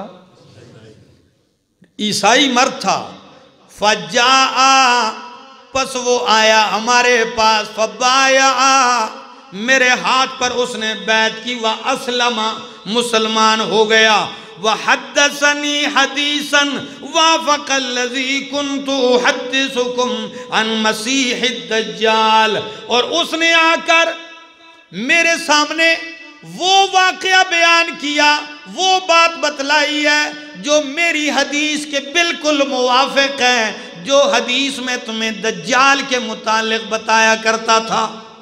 A: عیسائی مرد تھا۔ فجاء، پس وہ آیا ہمارے پاس، فبایا، میرے ہاتھ پر اس نے بیعت کی، واسلم، مسلمان ہو گیا، وحدثنی حدیثا وافق الذی کنت احدثکم عن مسیح الدجال، اور اس نے آ کر میرے سامنے وہ واقعہ بیان کیا، وہ بات بتلائی ہے جو میری حدیث کے بالکل موافق ہے، جو حدیث میں تمہیں دجال کے متعلق بتایا کرتا تھا۔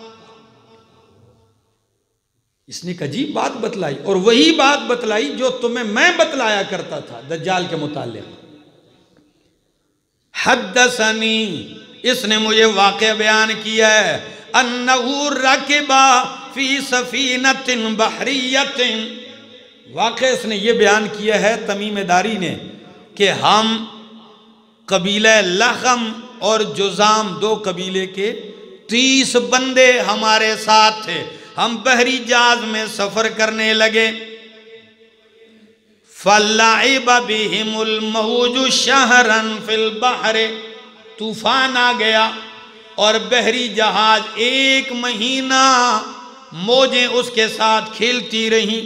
A: اس نے ایک عجیب بات بتلائی، اور وہی بات بتلائی جو تمہیں میں بتلایا کرتا تھا دجال کے متعلق۔ حدثنی، اس نے مجھے واقعہ بیان کیا ہے، انہو رکبا فی سفینۃ بحریۃ، واقعہ اس نے یہ بیان کیا ہے تمیم داری نے کہ ہم قبیلہ لخم اور جزام، دو قبیلے کے 30 بندے ہمارے ساتھ تھے، ہم بحری جہاز میں سفر کرنے لگے۔ فَلَعِبَ بِهِمُ الْمَوْجُ شَهْرًا فِي الْبَحْرِ، طوفان آ گیا اور بحری جہاز 1 مہینہ موجیں اس کے ساتھ کھیلتی رہیں۔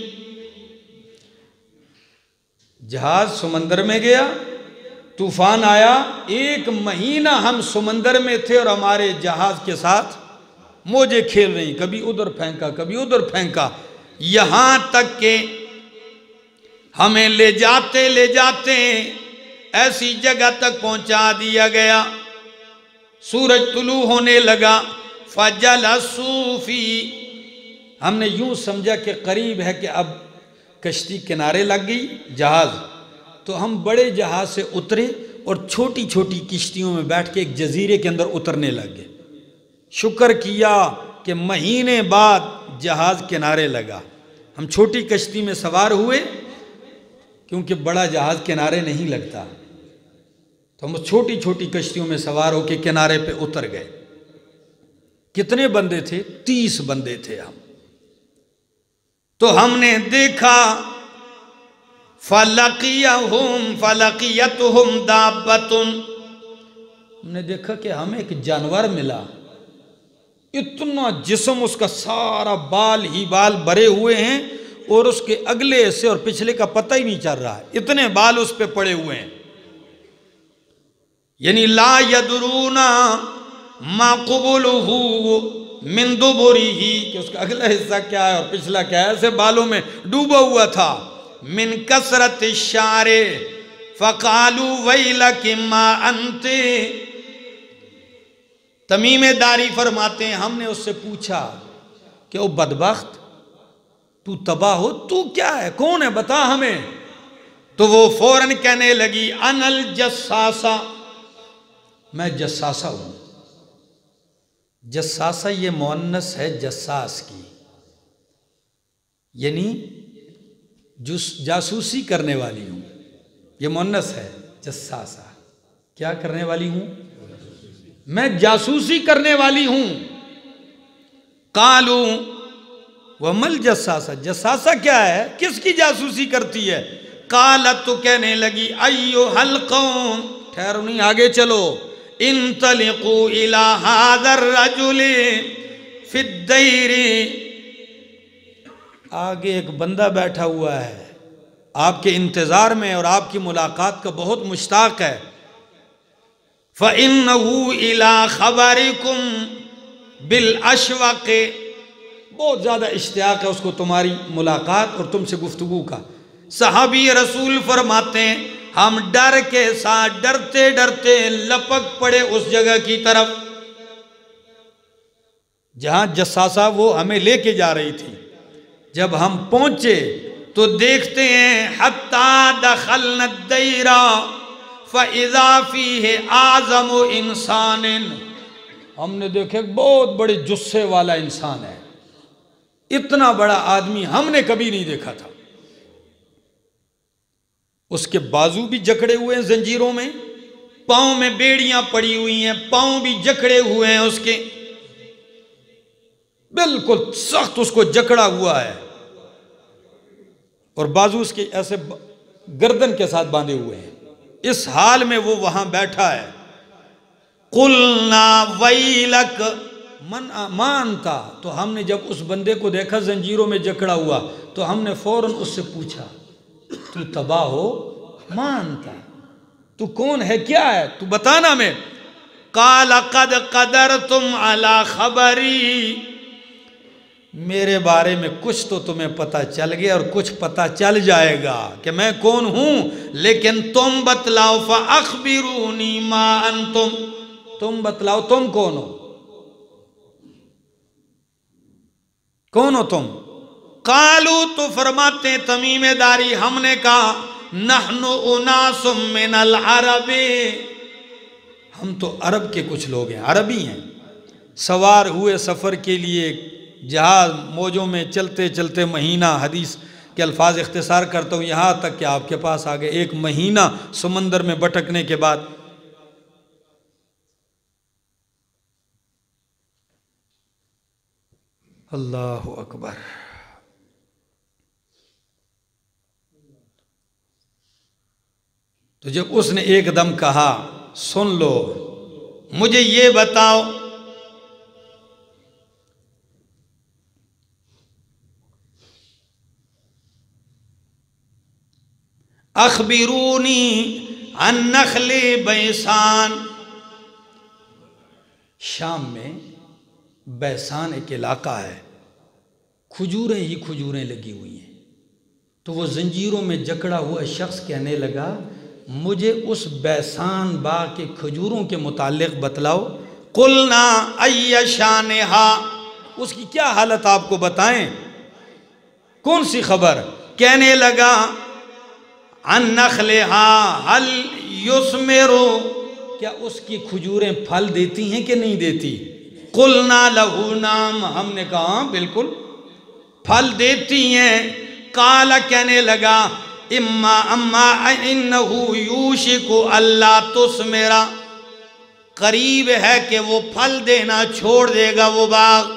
A: جہاز سمندر میں گیا، طوفان آیا، 1 مہینہ ہم سمندر میں تھے اور ہمارے جہاز کے ساتھ موجیں کھیل رہی، کبھی ادھر پھینکا کبھی ادھر پھینکا، یہاں تک کہ ہمیں لے جاتے ایسی جگہ تک پہنچا دیا گیا، سورج طلوع ہونے لگا، فَجَلَسُوا فِي، ہم نے یوں سمجھا کہ قریب ہے کہ اب کشتی کنارے لگ گئی جہاز، تو ہم بڑے جہاز سے اترے اور چھوٹی چھوٹی کشتیوں میں بیٹھ کے ایک جزیرے کے اندر اترنے لگ گئے۔ شکر کیا کہ مہینے بعد جہاز کنارے لگا، ہم چھوٹی کشتی میں سوار ہوئے کیونکہ بڑا جہاز کنارے نہیں لگتا، تو ہم چھوٹی چھوٹی کشتیوں میں سوار ہو کے کنارے پہ اتر گئے۔ کتنے بندے تھے؟ 30 بندے تھے ہم۔ تو ہم نے دیکھا فَلَقِيَتُهُمْ دَابَّةٌ، ہم نے دیکھا کہ ہمیں ایک جانور ملا، اتنا جسم اس کا سارا بال ہی بال بھرے ہوئے ہیں، اور اس کے اگلے سے اور پچھلے کا پتہ ہی نہیں چل رہا ہے، اتنے بال اس پہ پڑے ہوئے ہیں، یعنی لا يدرون ما قبلہ من دبرہ، کہ اس کا اگلا حصہ کیا ہے اور پچھلا کیا ہے، ایسے بالوں میں ڈوبا ہوا تھا۔ من کثرت الشعر فقالوا ویلک ما انت، تمیم داری فرماتے ہیں ہم نے اس سے پوچھا کہ او بدبخت، تو تباہ ہو، تو کیا ہے، کون ہے، بتا ہمیں۔ تو وہ فوراً کہنے لگی انا الجساسہ، میں جساسہ ہوں۔ جساسہ یہ مؤنث ہے جساس کی، یعنی جاسوسی کرنے والی ہوں، یہ مؤنث ہے جساسہ، کیا کرنے والی ہوں؟ میں جاسوسی کرنے والی ہوں۔ قالوا ومل جساسہ، جساسہ کیا ہے، کس کی جاسوسی کرتی ہے؟ قالت، تو کہنے لگی ایھا القوم، ٹھہرو نہیں آگے چلو، انطلقوا الی ھذا الرجل فی الدیر، آگے ایک بندہ بیٹھا ہوا ہے آپ کے انتظار میں اور آپ کی ملاقات کا بہت مشتاق ہے، فَإِنَّهُ إِلَىٰ خَبَرِكُمْ بِالْأَشْوَقِ، بہت زیادہ اشتیاق ہے اس کو تمہاری ملاقات اور تم سے گفتگو کا۔ صحابی رسول فرماتے ہیں ہم ڈر کے ساتھ ڈرتے ڈرتے لپک پڑے اس جگہ کی طرف جہاں جساسہ وہ ہمیں لے کے جا رہی تھی۔ جب ہم پہنچے تو دیکھتے ہیں حتی دخلنا الدیرہ فَإِذَا فِيهِ أَعْظَمُ إِنسَانٍ، ہم نے دیکھے بہت بڑے جثے والا انسان ہے، اتنا بڑا آدمی ہم نے کبھی نہیں دیکھا تھا۔ اس کے بازو بھی جکڑے ہوئے ہیں زنجیروں میں، پاؤں میں بیڑیاں پڑی ہوئی ہیں، پاؤں بھی جکڑے ہوئے ہیں، اس کے بالکل سخت اس کو جکڑا ہوا ہے، اور بازو اس کے ایسے گردن کے ساتھ باندھے ہوئے ہیں۔ اس حال میں وہ وہاں بیٹھا ہے۔ قلنا ویلک ما انتا، تو ہم نے جب اس بندے کو دیکھا زنجیروں میں جکڑا ہوا تو ہم نے فوراً اس سے پوچھا تو تباہ ہو؟ ما انتا، تو کون ہے، کیا ہے، تو بتانا میں۔ قال قد قدرتم علی خبری، میرے بارے میں کچھ تو تمہیں پتہ چل گیا اور کچھ پتہ چل جائے گا کہ میں کون ہوں، لیکن تم بتلاؤ فاخبرونی ما انتم، تم بتلاؤ تم کون ہو، کون ہو تم؟ قالو، تو فرماتے تمیم داری، ہم نے کہا نحن اناس من العرب، ہم تو عرب کے کچھ لوگ ہیں، عربی ہیں، سوار ہوئے سفر کے لیے جہاز موجوں میں چلتے چلتے مہینہ، حدیث کے الفاظ اختصار کرتا ہوں، یہاں تک کہ آپ کے پاس آگئے، ایک مہینہ سمندر میں بھٹکنے کے بعد اللہ اکبر۔ تو جب اس نے ایک دم کہا سن لو، مجھے یہ بتاؤ اخبرونی عن نخل بیسان، شام میں بیسان ایک علاقہ ہے، کھجوریں ہی کھجوریں لگی ہوئی ہیں، تو وہ زنجیروں میں جکڑا ہوا شخص کہنے لگا مجھے اس بیسان باغ کے کھجوروں کے متعلق بتلاؤ۔ قلنا ای شانہا، اس کی کیا حالت آپ کو بتائیں، کون سی خبر؟ کہنے لگا عن نخلہا حل یثمرو، کیا اس کی کھجوریں پھل دیتی ہیں کہ نہیں دیتی؟ قلنا لہو نعم، ہم نے کہا بالکل پھل دیتی ہیں۔ قال، کہنے لگا اما انہو یوشک اللہ تثمرا، قریب ہے کہ وہ پھل دینا چھوڑ دے گا وہ باغ۔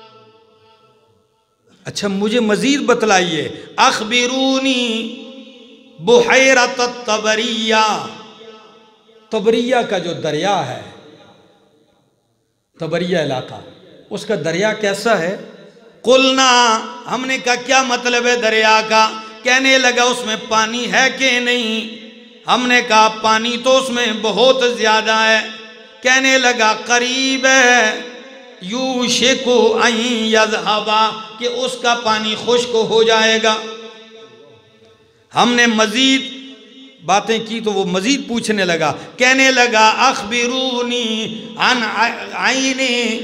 A: اچھا مجھے مزید بتلائیے، اخبرونی بحیرۃ الطبریہ، طبریہ کا جو دریا ہے، طبریہ علاقہ، اس کا دریا کیسا ہے؟ قلنا، ہم نے کہا کیا مطلب ہے دریا کا؟ کہنے لگا اس میں پانی ہے کہ نہیں؟ ہم نے کہا پانی تو اس میں بہت زیادہ ہے۔ کہنے لگا قریب ہے یوشک ان یذھب، کہ اس کا پانی خشک ہو جائے گا۔ ہم نے مزید باتیں کی تو وہ مزید پوچھنے لگا، کہنے لگا اخبرونی عن عین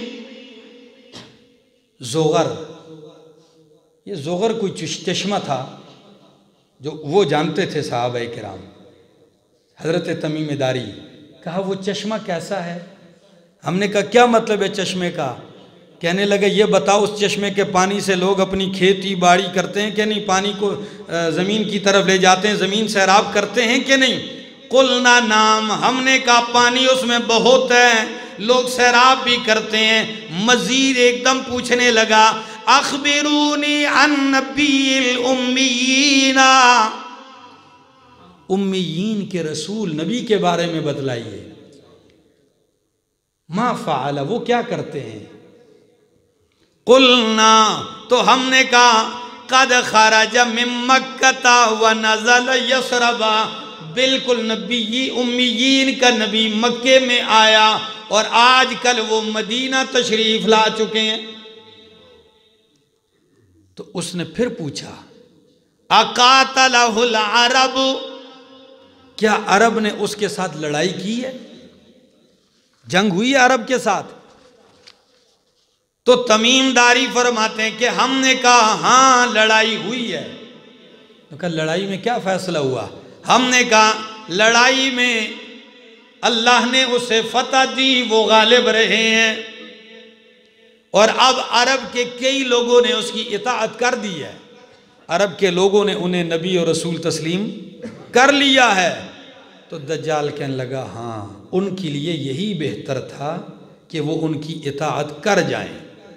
A: زغر، یہ زغر کوئی چشمہ تھا جو وہ جانتے تھے صحابہ کرام۔ حضرت تمیم داری کہا وہ چشمہ کیسا ہے؟ ہم نے کہا کیا مطلب ہے چشمے کا؟ کہنے لگا یہ بتاؤ اس چشمے کے پانی سے لوگ اپنی کھیتی باڑی کرتے ہیں کہ نہیں، پانی کو زمین کی طرف لے جاتے ہیں، زمین سیراب کرتے ہیں کہ نہیں؟ قلنا نعم، ہم نے کہا پانی اس میں بہت ہے، لوگ سیراب بھی کرتے ہیں۔ مزید ایک دم پوچھنے لگا اخبرونی عن نبی الامیین، امیین کے رسول نبی کے بارے میں بتلائیے۔ ما فعل، وہ کیا کرتے ہیں؟ قلنا، تو ہم نے کہا قد خرج من مکہ ونزل یثرب، بالکل نبی امیین کا نبی مکے میں آیا اور آج کل وہ مدینہ تشریف لا چکے ہیں۔ تو اس نے پھر پوچھا اقاتلہ العرب، کیا عرب نے اس کے ساتھ لڑائی کی ہے، جنگ ہوئی ہے عرب کے ساتھ؟ تو تمیم داری فرماتے ہیں کہ ہم نے کہا ہاں لڑائی ہوئی ہے۔ تو کہا لڑائی میں کیا فیصلہ ہوا؟ ہم نے کہا لڑائی میں اللہ نے اسے فتح دی، وہ غالب رہے ہیں، اور اب عرب کے کئی لوگوں نے اس کی اطاعت کر دی ہے، عرب کے لوگوں نے انہیں نبی اور رسول تسلیم کر لیا ہے۔ تو دجال کہنے لگا ہاں ان کے لیے یہی بہتر تھا کہ وہ ان کی اطاعت کر جائیں۔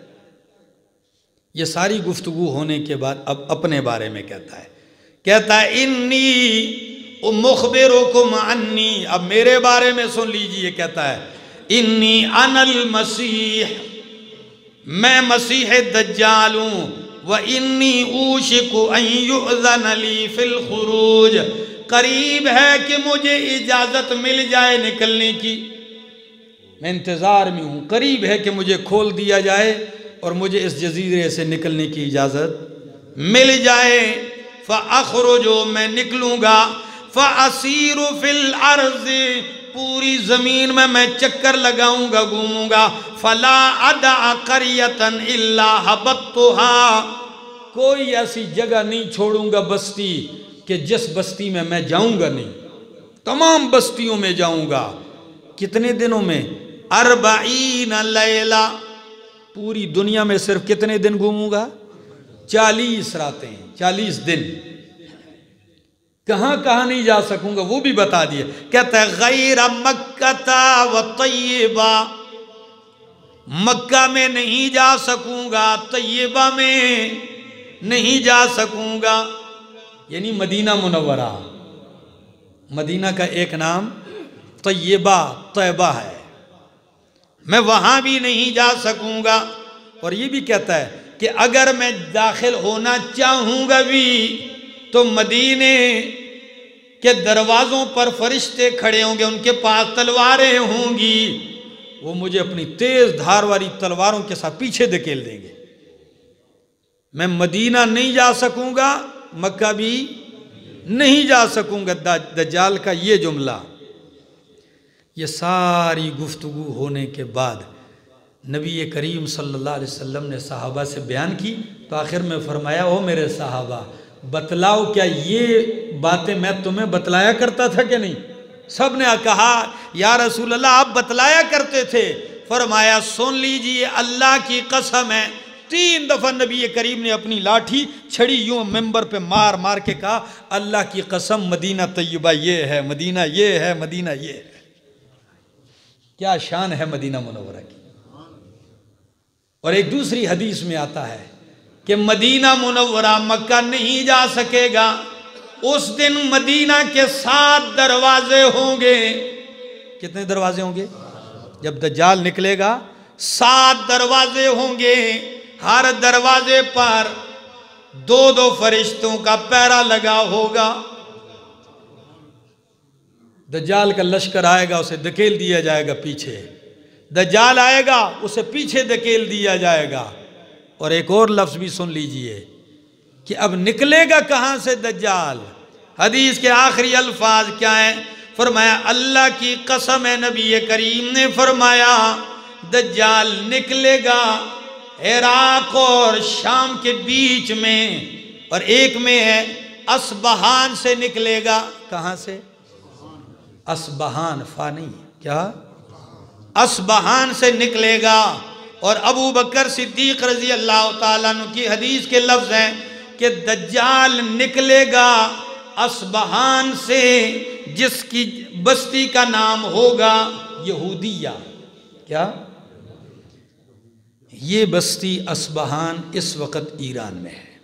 A: یہ ساری گفتگو ہونے کے بعد اب اپنے بارے میں کہتا ہے انی مخبرکم انی، اب میرے بارے میں سن لیجئے، کہتا ہے انی انا المسیح، میں مسیح دجال ہوں، وانی اوشک ان یؤذن لی فی الخروج، قریب ہے کہ مجھے اجازت مل جائے نکلنے کی، میں انتظار میں ہوں، قریب ہے کہ مجھے کھول دیا جائے اور مجھے اس جزیرے سے نکلنے کی اجازت مل جائے۔ فَأَخْرُجُ، میں نکلوں گا، فَأَسِيرُ فِي الْأَرْضِ، پوری زمین میں چکر لگاؤں گا، گھوموں گا، فَلَا أَدَعَ قَرْيَةً إِلَّا حَبَطْتُهَا، کوئی ایسی جگہ نہیں چھوڑوں گا بستی کہ جس بستی میں جاؤں گا نہیں، تمام بستیوں میں جاؤں گا۔ کتنے دنوں میں؟ 40 لیلہ، پوری دنیا میں صرف کتنے دن گھوموں گا؟ 40 راتیں، 40 دن۔ کہاں کہاں نہیں جا سکوں گا وہ بھی بتا دیا، کہتا ہے غیر مکہ و طیبہ، مکہ میں نہیں جا سکوں گا، طیبہ میں نہیں جا سکوں گا، یعنی مدینہ منورہ، مدینہ کا ایک نام طیبہ، طیبہ ہے، میں وہاں بھی نہیں جا سکوں گا۔ اور یہ بھی کہتا ہے کہ اگر میں داخل ہونا چاہوں گا بھی تو مدینے کے دروازوں پر فرشتے کھڑے ہوں گے، ان کے پاس تلواریں ہوں گی، وہ مجھے اپنی تیز دھار والی تلواروں کے ساتھ پیچھے دھکیل دیں گے، میں مدینہ نہیں جا سکوں گا، مکہ بھی نہیں جا سکوں گا۔ دجال کا یہ جملہ، یہ ساری گفتگو ہونے کے بعد نبی کریم صلی اللہ علیہ وسلم نے صحابہ سے بیان کی، تو آخر میں فرمایا او میرے صحابہ بتلاؤ کیا یہ باتیں میں تمہیں بتلایا کرتا تھا کہ نہیں؟ سب نے کہا یا رسول اللہ آپ بتلایا کرتے تھے۔ فرمایا سن لیجئے اللہ کی قسم ہے، 3 دفعہ نبی کریم نے اپنی لاٹھی چھڑی یوں ممبر پہ مار مار کے کہا اللہ کی قسم مدینہ طیبہ یہ ہے، مدینہ یہ ہے، مدینہ یہ ہے۔ کیا شان ہے مدینہ منورہ کی۔ اور ایک دوسری حدیث میں آتا ہے کہ مدینہ منورہ مکہ نہیں جا سکے گا، اس دن مدینہ کے 7 دروازے ہوں گے۔ کتنے دروازے ہوں گے؟ جب دجال نکلے گا 7 دروازے ہوں گے، ہر دروازے پر 2 فرشتوں کا پہرا لگا ہوگا۔ دجال کا لشکر آئے گا، اسے دھکیل دیا جائے گا پیچھے، دجال آئے گا اسے پیچھے دھکیل دیا جائے گا۔ اور ایک اور لفظ بھی سن لیجئے کہ اب نکلے گا کہاں سے دجال؟ حدیث کے آخری الفاظ کیا ہیں؟ فرمایا اللہ کی قسم ہے، نبی کریم نے فرمایا دجال نکلے گا عراق اور شام کے بیچ میں، اور ایک میں ہے اصبہان سے نکلے گا۔ کہاں سے؟ اصبہان، فا نہیں، کیا؟ اصبہان سے نکلے گا۔ اور ابو بکر صدیق رضی اللہ تعالیٰ عنہ کی حدیث کے لفظ ہیں کہ دجال نکلے گا اصبہان سے، جس کی بستی کا نام ہوگا یہودیہ۔ کیا؟ یہ بستی اصبہان اس وقت ایران میں ہے۔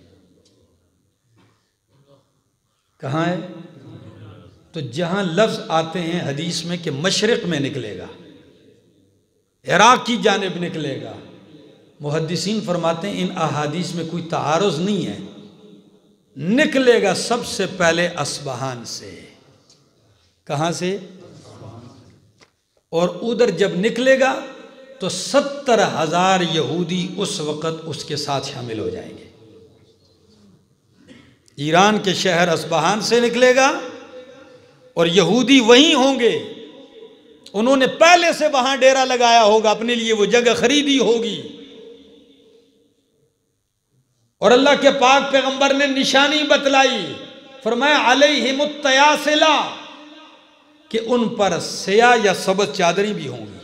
A: کہاں ہے؟ تو جہاں لفظ آتے ہیں حدیث میں کہ مشرق میں نکلے گا، عراق کی جانب نکلے گا، محدثین فرماتے ہیں ان احادیث میں کوئی تعارض نہیں ہے، نکلے گا سب سے پہلے اصبہان سے۔ کہاں سے؟ اور ادھر جب نکلے گا تو 70,000 یہودی اس وقت اس کے ساتھ شامل ہو جائیں گے۔ ایران کے شہر اصبہان سے نکلے گا اور یہودی وہیں ہوں گے، انہوں نے پہلے سے وہاں ڈیرا لگایا ہوگا، اپنے لیے وہ جگہ خریدی ہوگی، اور اللہ کے پاک پیغمبر نے نشانی بتلائی، فرمایا علیہم التیاسلہ، کہ ان پر سیاہ یا سبز چادریں بھی ہوں گی۔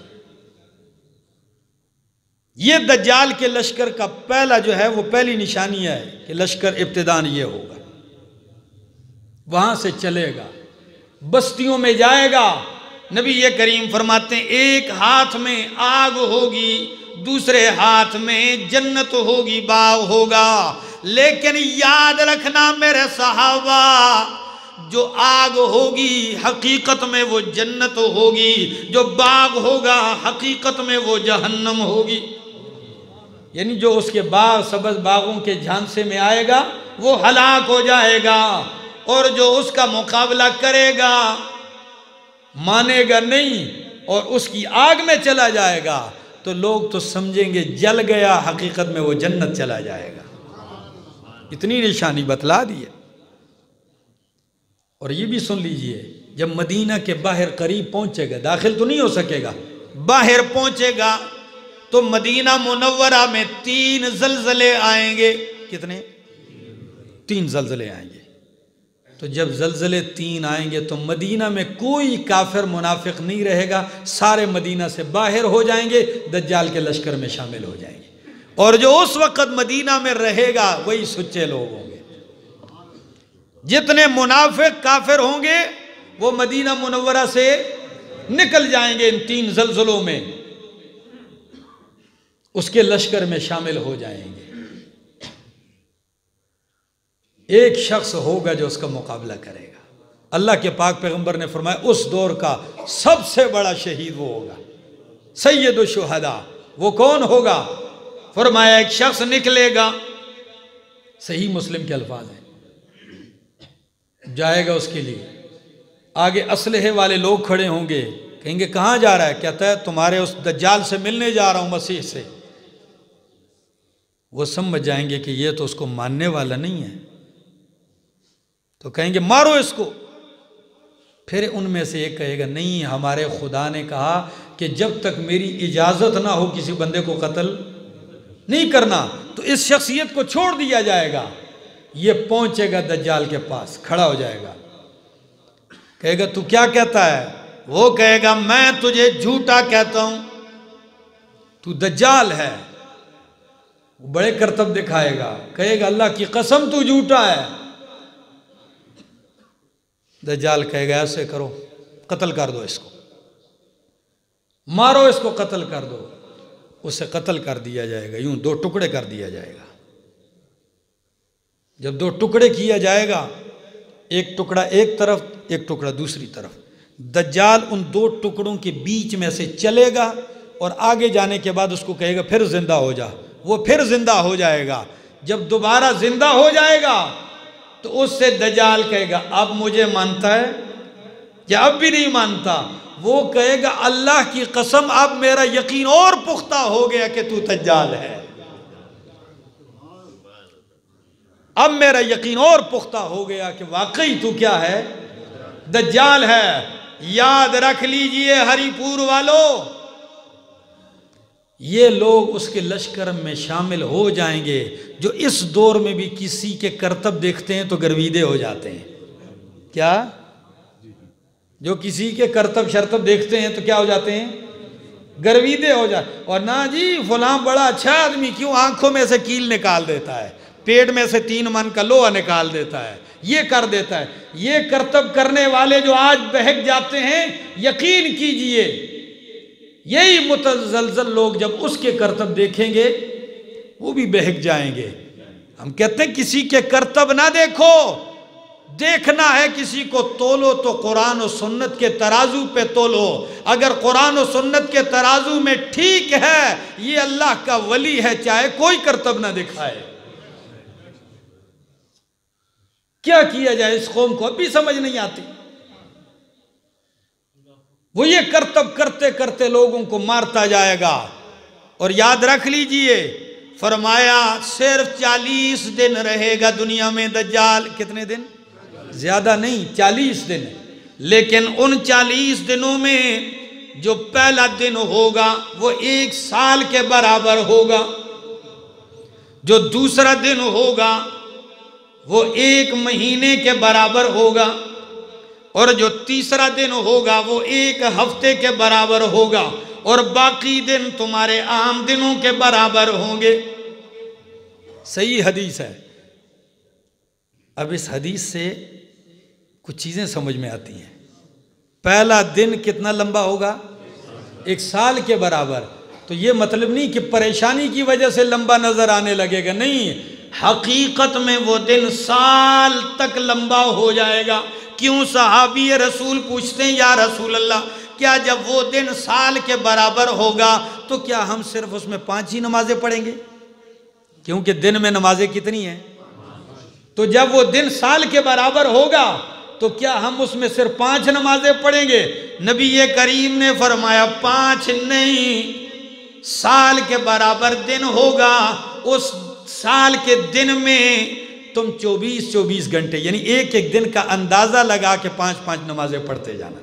A: یہ دجال کے لشکر کا پہلا جو ہے وہ پہلی نشانی ہے کہ لشکر ابتداً یہ ہوگا، وہاں سے چلے گا، بستیوں میں جائے گا۔ نبی کریم فرماتے ہیں ایک ہاتھ میں آگ ہوگی، دوسرے ہاتھ میں جنت ہوگی، باغ ہوگا۔ لیکن یاد رکھنا میرے صحابہ، جو آگ ہوگی حقیقت میں وہ جنت ہوگی، جو باغ ہوگا حقیقت میں وہ جہنم ہوگی۔ یعنی جو اس کے باغ سبز باغوں کے جھانسے میں آئے گا وہ ہلاک ہو جائے گا، اور جو اس کا مقابلہ کرے گا مانے گا نہیں اور اس کی آگ میں چلا جائے گا تو لوگ تو سمجھیں گے جل گیا، حقیقت میں وہ جنت چلا جائے گا۔ اتنی نشانی بتلا دی ہے۔ اور یہ بھی سن لیجئے، جب مدینہ کے باہر قریب پہنچے گا، داخل تو نہیں ہو سکے گا، باہر پہنچے گا تو مدینہ منورہ میں 3 زلزلے آئیں گے۔ کتنے؟ 3 زلزلے آئیں گے۔ تو جب زلزلے 3 آئیں گے تو مدینہ میں کوئی کافر منافق نہیں رہے گا، سارے مدینہ سے باہر ہو جائیں گے، دجال کے لشکر میں شامل ہو جائیں گے، اور جو اس وقت مدینہ میں رہے گا وہی سچے لوگ ہوں گے۔ جتنے منافق کافر ہوں گے وہ مدینہ منورہ سے نکل جائیں گے ان 3 زلزلوں میں، اس کے لشکر میں شامل ہو جائیں گے۔ ایک شخص ہوگا جو اس کا مقابلہ کرے گا۔ اللہ کے پاک پیغمبر نے فرمایا اس دور کا سب سے بڑا شہید وہ ہوگا، سید الشہداء۔ وہ کون ہوگا؟ فرمایا ایک شخص نکلے گا، صحیح مسلم کے الفاظ ہیں، جائے گا اس کے لیے، آگے اسلحے والے لوگ کھڑے ہوں گے، کہیں گے کہاں جا رہا ہے؟ کہتا ہے تمہارے اس دجال سے ملنے جا رہا ہوں، مسیح سے۔ وہ سمجھ جائیں گے کہ یہ تو اس کو ماننے والا نہیں ہے، تو کہیں گے مارو اس کو۔ پھر ان میں سے ایک کہے گا نہیں، ہمارے خدا نے کہا کہ جب تک میری اجازت نہ ہو کسی بندے کو قتل نہیں کرنا، تو اس شخصیت کو چھوڑ دیا جائے گا۔ یہ پہنچے گا دجال کے پاس، کھڑا ہو جائے گا، کہے گا تو کیا کہتا ہے؟ وہ کہے گا میں تجھے جھوٹا کہتا ہوں، تو دجال ہے۔ وہ بڑے کرتب دکھائے گا، کہے گا اللہ کی قسم تو جھوٹا ہے۔ دجال کہے گا ایسے کرو، قتل کر دو اس کو، مارو اس کو، قتل کر دو۔ اسے قتل کر دیا جائے گا، یوں 2 ٹکڑے کر دیا جائے گا۔ جب 2 ٹکڑے کیا جائے گا، ایک ٹکڑا ایک طرف، ایک ٹکڑا دوسری طرف، دجال ان 2 ٹکڑوں کے بیچ میں سے چلے گا اور آگے جانے کے بعد اس کو کہے گا پھر زندہ ہو جا۔ وہ پھر زندہ ہو جائے گا۔ جب دوبارہ زندہ ہو جائے گا تو اس سے دجال کہے گا اب مجھے مانتا ہے یا اب بھی نہیں مانتا؟ وہ کہے گا اللہ کی قسم اب میرا یقین اور پختہ ہو گیا کہ تو دجال ہے، اب میرا یقین اور پختہ ہو گیا کہ واقعی تو کیا ہے؟ دجال ہے۔ یاد رکھ لیجئے ہری پور والوں، یہ لوگ اس کے لشکر میں شامل ہو جائیں گے جو اس دور میں بھی کسی کے کرتب دیکھتے ہیں تو گرویدے ہو جاتے ہیں۔ کیا؟ جو کسی کے کرتب شرتب دیکھتے ہیں تو کیا ہو جاتے ہیں؟ گرویدے ہو جاتے ہیں۔ اور نہ جی فلاں بڑا اچھا آدمی، کیوں آنکھوں میں سے کیل نکال دیتا ہے، پیٹ میں سے 3 من کا لوہا نکال دیتا ہے، یہ کر دیتا ہے۔ یہ کرتب کرنے والے جو آج بہک جاتے ہیں، یقین کیجئے یہی متزلزل لوگ جب اس کے کرتب دیکھیں گے وہ بھی بہک جائیں گے۔ ہم کہتے ہیں کسی کے کرتب نہ دیکھو، دیکھنا ہے کسی کو تولو تو قرآن و سنت کے ترازو پہ تولو۔ اگر قرآن و سنت کے ترازو میں ٹھیک ہے یہ اللہ کا ولی ہے، چاہے کوئی کرتب نہ دکھائے۔ کیا کیا جائے؟ اس قوم کو اب بھی سمجھ نہیں آتی۔ وہ یہ کرتب کرتے کرتے لوگوں کو مارتا جائے گا۔ اور یاد رکھ لیجئے فرمایا صرف 40 دن رہے گا دنیا میں دجال۔ کتنے دن؟ زیادہ نہیں، 40 دن۔ لیکن ان 40 دنوں میں جو پہلا دن ہوگا وہ 1 سال کے برابر ہوگا، جو دوسرا دن ہوگا وہ 1 مہینے کے برابر ہوگا، اور جو تیسرا دن ہوگا وہ 1 ہفتے کے برابر ہوگا، اور باقی دن تمہارے عام دنوں کے برابر ہوں گے۔ صحیح حدیث ہے۔ اب اس حدیث سے کچھ چیزیں سمجھ میں آتی ہیں۔ پہلا دن کتنا لمبا ہوگا؟ 1 سال کے برابر۔ تو یہ مطلب نہیں کہ پریشانی کی وجہ سے لمبا نظر آنے لگے گا، نہیں، حقیقت میں وہ دن سال تک لمبا ہو جائے گا۔ کیوں؟ صحابی رسول پوچھتے ہیں یا رسول اللہ، کیا جب وہ دن سال کے برابر ہوگا تو کیا ہم صرف اس میں 5 ہی نمازیں پڑھیں گے؟ کیونکہ دن میں نمازیں کتنی ہیں؟ تو جب وہ دن سال کے برابر ہوگا تو کیا ہم اس میں صرف 5 نمازیں پڑھیں گے؟ نبی کریم نے فرمایا 5 نہیں، سال کے برابر دن ہوگا، اس سال کے دن میں تم 24 گھنٹے یعنی ایک دن کا اندازہ لگا کے 5 نمازیں پڑھتے جانا۔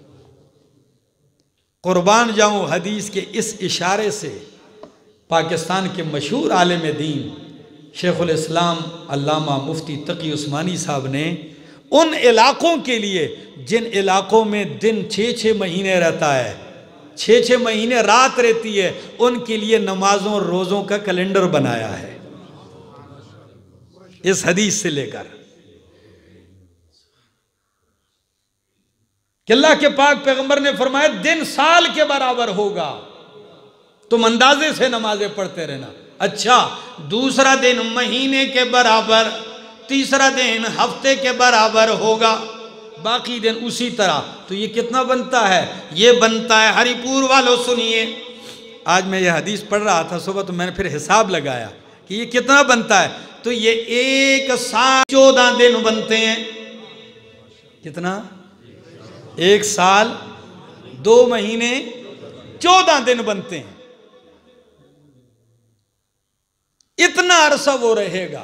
A: قربان جاؤں حدیث کے اس اشارے سے پاکستان کے مشہور عالم دین شیخ الاسلام علامہ مفتی تقی عثمانی صاحب نے ان علاقوں کے لیے جن علاقوں میں دن 6 مہینے رہتا ہے، 6 مہینے رات رہتی ہے، ان کے لیے نمازوں اور روزوں کا کیلنڈر بنایا ہے اس حدیث سے لے کر کہ اللہ کے پاک پیغمبر نے فرمایا دن سال کے برابر ہوگا، تم اندازے سے نمازیں پڑھتے رہنا۔ اچھا، دوسرا دن مہینے کے برابر، تیسرا دن ہفتے کے برابر ہوگا، باقی دن اسی طرح۔ تو یہ کتنا بنتا ہے؟ یہ بنتا ہے، ہری پور والوں سنیے، آج میں یہ حدیث پڑھ رہا تھا صبح تو میں نے پھر حساب لگایا کہ یہ کتنا بنتا ہے، تو یہ 1 سال 14 دن بنتے ہیں۔ کتنا؟ 1 سال 2 مہینے 14 دن بنتے ہیں۔ اتنا عرصہ وہ رہے گا،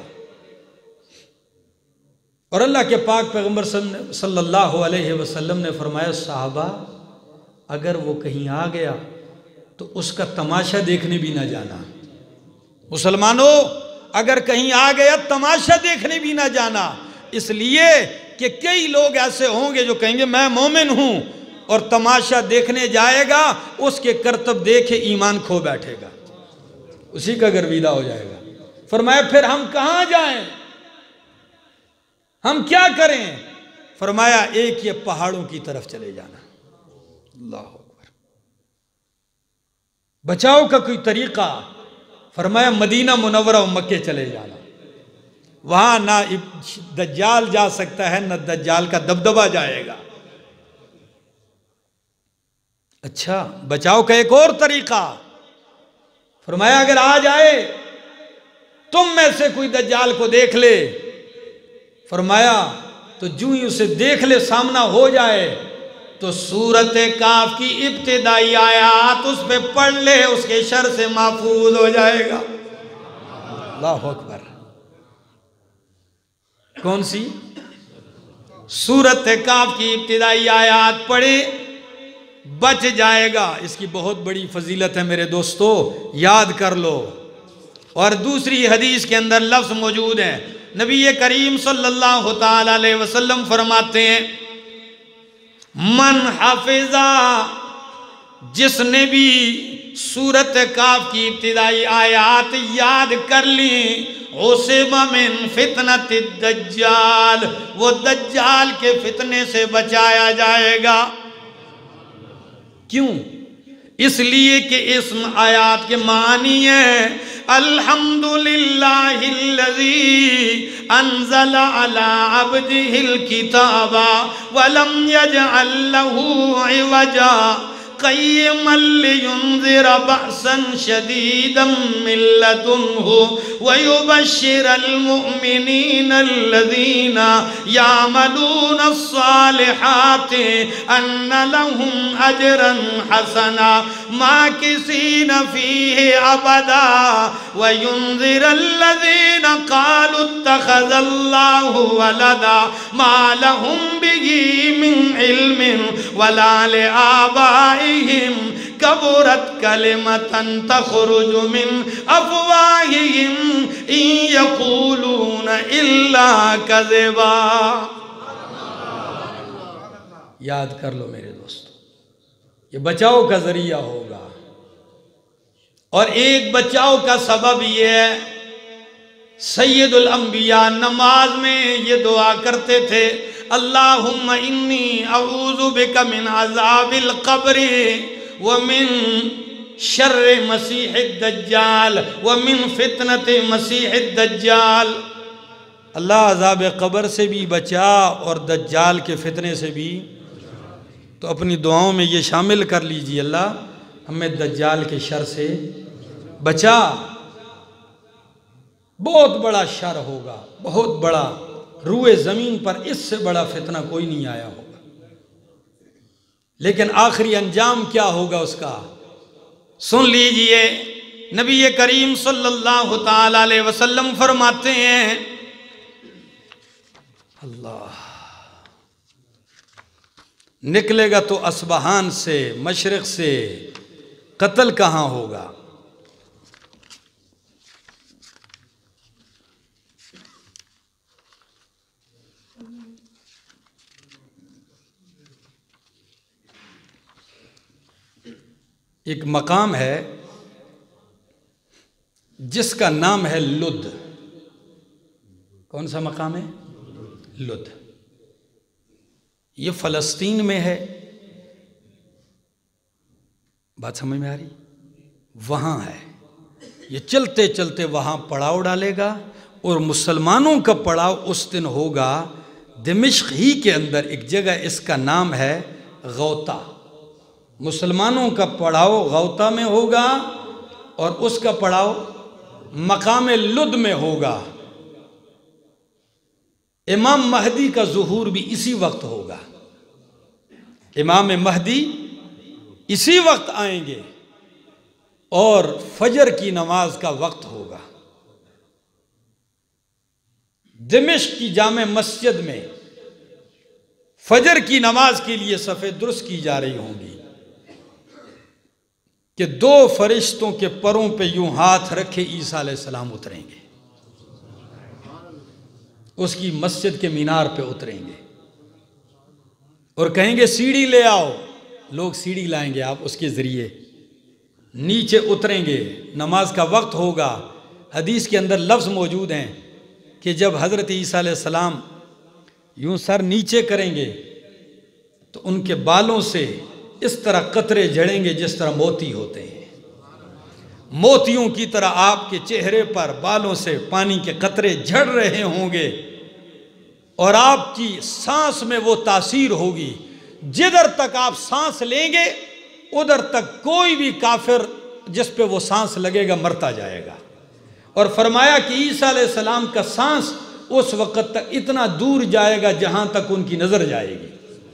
A: اور اللہ کے پاک پیغمبر صلی اللہ علیہ وسلم نے فرمایا صحابہ اگر وہ کہیں آ گیا تو اس کا تماشا دیکھنے بھی نہ جانا۔ مسلمانوں اگر کہیں آ گیا تماشا دیکھنے بھی نہ جانا، اس لیے کہ کئی لوگ ایسے ہوں گے جو کہیں گے میں مومن ہوں، اور تماشا دیکھنے جائے گا، اس کے کرتب دیکھے ایمان کھو بیٹھے گا، اسی کا گرویدہ ہو جائے گا۔ فرمایا پھر ہم کہاں جائیں، ہم کیا کریں؟ فرمایا ایک یہ پہاڑوں کی طرف چلے جانا۔ اللہ اکبر۔ بچاؤ کا کوئی طریقہ؟ فرمایا مدینہ منورہ و مکے چلے جانا، وہاں نہ دجال جا سکتا ہے نہ دجال کا دبدبہ جائے گا۔ اچھا، بچاؤ کا ایک اور طریقہ؟ فرمایا اگر آ جائے تم میں سے کوئی دجال کو دیکھ لے، فرمایا تو جو ہی اسے دیکھ لے سامنا ہو جائے تو سورۃ کاف کی ابتدائی آیات اس پہ پڑھ لے، اس کے شر سے محفوظ ہو جائے گا۔ اللہ اکبر۔ کون سی؟ سورۃ کاف کی ابتدائی آیات پڑھے، بچ جائے گا۔ اس کی بہت بڑی فضیلت ہے میرے دوستو، یاد کر لو۔ اور دوسری حدیث کے اندر لفظ موجود ہے، نبی کریم صلی اللہ تعالی علیہ وسلم فرماتے ہیں من حافظہ، جس نے بھی سورۃ کاف کی ابتدائی آیات یاد کر لی، عصم من فتنۃ الدجال، وہ دجال کے فتنے سے بچایا جائے گا۔ کیوں؟ اس لیے کہ اس آیات کے معنی ہے الحمدللہ الذی انزل علی عبدہ الکتاب ولم یجعل لہ عوجا قیما لینذر بأسا شدیدا من لدنہ ویبشر المؤمنین الذین یعملون الصالحات ان لهم اجرا حسنا ماکثین فیہ ابدا وینذر الذین قالوا اتخذ اللہ ولدا ما لهم به من علم ولا لآبائهم अफ़वाहिहिम कबुरत कलिमतन तख़रुजु मिन अफ़वाहिहिम इन यक़ूलून इल्ला कज़िबा। याद कर लो मेरे दोस्तों, ये बचाव का जरिया होगा। और एक बचाव का सबब ये है, सैयदुल अंबिया नमाज में ये दुआ करते थे, अल्लाहुम्मा इन्नी अऊज़ु बिका मिन अज़ाबिल क़ब्रि व मिन शर्रि मसीहिद दज्जाल व मिन फितनति मसीहिद दज्जाल। अल्लाह अज़ाब क़ब्र से भी बचा और दज्जाल के फितने से भी। तो अपनी दुआओं में ये शामिल कर लीजिए, अल्लाह हमें दज्जाल के शर से बचा। बहुत बड़ा शर होगा, बहुत बड़ा, रूए ज़मीन पर इससे बड़ा फितना कोई नहीं आया होगा। लेकिन आखिरी अंजाम क्या होगा उसका सुन लीजिए। नबी करीम सल्लल्लाहु ताला अलैहि वसल्लम फरमाते हैं, अल्लाह निकलेगा तो असबहान से, मशरिक़ से, कत्ल कहाँ होगा? एक मकाम है जिसका नाम है लुद। कौन सा मकाम है? लुद। ये फ़लस्तीन में है। बात समझ में आ रही? वहाँ है। ये चलते चलते वहाँ पड़ाव डालेगा और मुसलमानों का पड़ाव उस दिन होगा दिमिश्क ही के अंदर। एक जगह इसका नाम है गौता। मुसलमानों का पड़ाव गौता में होगा और उसका पड़ाव मकाम लुद में होगा। इमाम महदी का ज़ुहूर भी इसी वक्त होगा। इमाम महदी इसी वक्त आएंगे और फजर की नमाज का वक्त होगा। दिमिश्क की जामे मस्जिद में फजर की नमाज के लिए सफ़े दुरुस्त की जा रही होंगी कि दो फरिश्तों के परों पे यूं हाथ रखे ईसा अलैहिस्सलाम उतरेंगे, उसकी मस्जिद के मीनार पे उतरेंगे और कहेंगे सीढ़ी ले आओ। लोग सीढ़ी लाएंगे, आप उसके ज़रिए नीचे उतरेंगे। नमाज का वक्त होगा। हदीस के अंदर लफ्ज़ मौजूद हैं कि जब हज़रत ईसा अलैहिस्सलाम यूं सर नीचे करेंगे तो उनके बालों से इस तरह कतरे झड़ेंगे जिस तरह मोती होते हैं। मोतियों की तरह आपके चेहरे पर बालों से पानी के कतरे झड़ रहे होंगे और आपकी सांस में वो तासीर होगी। जिधर तक आप सांस लेंगे उधर तक कोई भी काफिर जिस पे वो सांस लगेगा मरता जाएगा। और फरमाया कि ईसा अलैहिस्सलाम का सांस उस वक़्त तक इतना दूर जाएगा जहां तक उनकी नज़र जाएगी।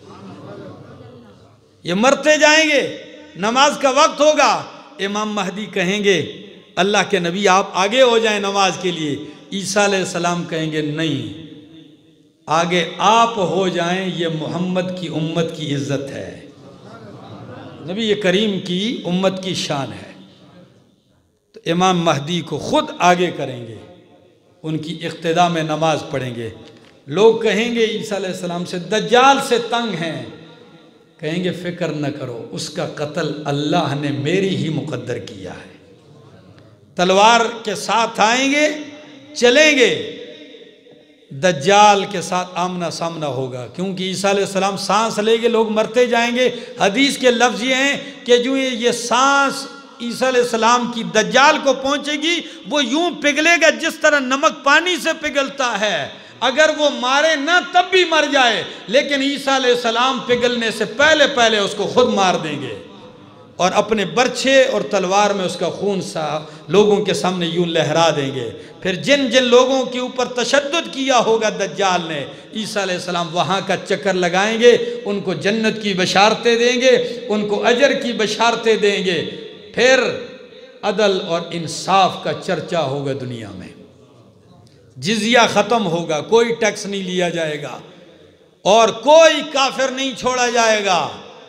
A: ये मरते जाएंगे। नमाज का वक्त होगा। इमाम महदी कहेंगे अल्लाह के नबी आप आगे हो जाएं नमाज के लिए। ईसा अलैहिस्सलाम कहेंगे नहीं, आगे आप हो जाएं, ये मोहम्मद की उम्मत की इज्जत है, नबी करीम की उम्मत की शान है। तो इमाम महदी को खुद आगे करेंगे, उनकी इक्तिदा में नमाज पढ़ेंगे। लोग कहेंगे ईसा अलैहिस्सलाम से दज्जाल से तंग हैं, कहेंगे फ़िक्र न करो, उसका कत्ल अल्लाह ने मेरी ही मुक़द्दर किया है। तलवार के साथ आएंगे, चलेंगे, दज्जाल के साथ आमना सामना होगा, क्योंकि ईसा अलैहिस्सलाम सांस लेंगे, लोग मरते जाएंगे। हदीस के लफ्ज़ ये हैं कि जो ये सांस ईसा अलैहिस्सलाम की दज्जाल को पहुंचेगी वो यूं पिघलेगा जिस तरह नमक पानी से पिघलता है। अगर वो मारे ना तब भी मर जाए, लेकिन ईसा अलैहिस्सलाम पिघलने से पहले पहले उसको खुद मार देंगे और अपने बर्छे और तलवार में उसका खून सा लोगों के सामने यूं लहरा देंगे। फिर जिन जिन लोगों के ऊपर तशद्दुद किया होगा दज्जाल ने, ईसा अलैहिस्सलाम वहाँ का चक्कर लगाएंगे, उनको जन्नत की बशारतें देंगे, उनको अजर की बशारतें देंगे। फिर अदल और इंसाफ का चर्चा होगा दुनिया में। जिजिया ख़त्म होगा, कोई टैक्स नहीं लिया जाएगा और कोई काफिर नहीं छोड़ा जाएगा।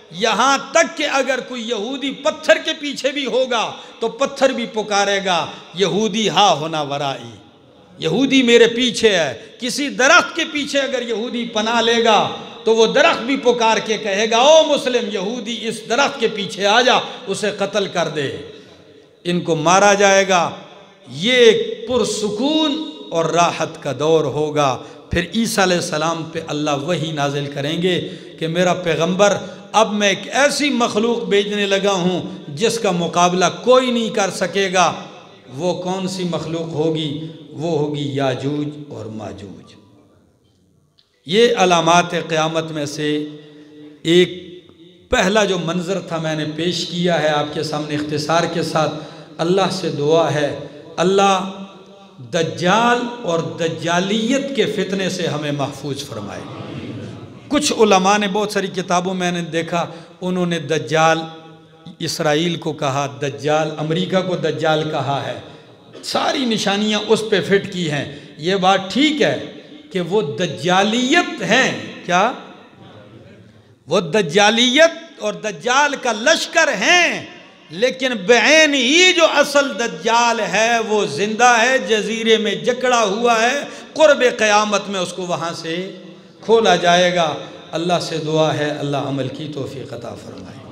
A: یہاں تک کہ اگر کوئی یہودی پتھر کے پیچھے بھی ہوگا تو پتھر بھی پکارے گا یہودی ہا ہونا ورائی، یہودی میرے پیچھے ہے۔ کسی درخت کے پیچھے اگر یہودی پناہ لے گا تو وہ درخت بھی پکار کے کہے گا او مسلم یہودی اس درخت کے پیچھے آ جا، اسے قتل کر دے، ان کو مارا جائے گا۔ یہ ایک پرسکون اور راحت کا دور ہوگا۔ پھر عیسیٰ علیہ السلام پہ اللہ وحی نازل کریں گے کہ میرا پیغمبر اب میں ایک ایسی مخلوق بھیجنے لگا ہوں جس کا مقابلہ کوئی نہیں کر سکے گا۔ وہ کون سی مخلوق ہوگی؟ وہ ہوگی یاجوج اور ماجوج۔ یہ علامات قیامت میں سے ایک پہلا جو منظر تھا میں نے پیش کیا ہے آپ کے سامنے اختصار کے ساتھ۔ اللہ سے دعا ہے اللہ دجال اور دجالیت کے فتنے سے ہمیں محفوظ فرمائے۔ کچھ علماء نے بہت ساری کتابوں میں نے دیکھا انہوں نے دجال اسرائیل کو کہا، دجال امریکہ کو دجال کہا ہے، ساری نشانیاں اس پہ فٹ کی ہیں۔ یہ بات ٹھیک ہے کہ وہ دجالیت ہیں، کیا وہ دجالیت اور دجال کا لشکر ہیں، لیکن بعین ہی جو اصل دجال ہے وہ زندہ ہے، جزیرے میں جکڑا ہوا ہے، قرب قیامت میں اس کو وہاں سے کھولا جائے گا۔ اللہ سے دعا ہے اللہ عمل کی توفیق عطا فرمائے۔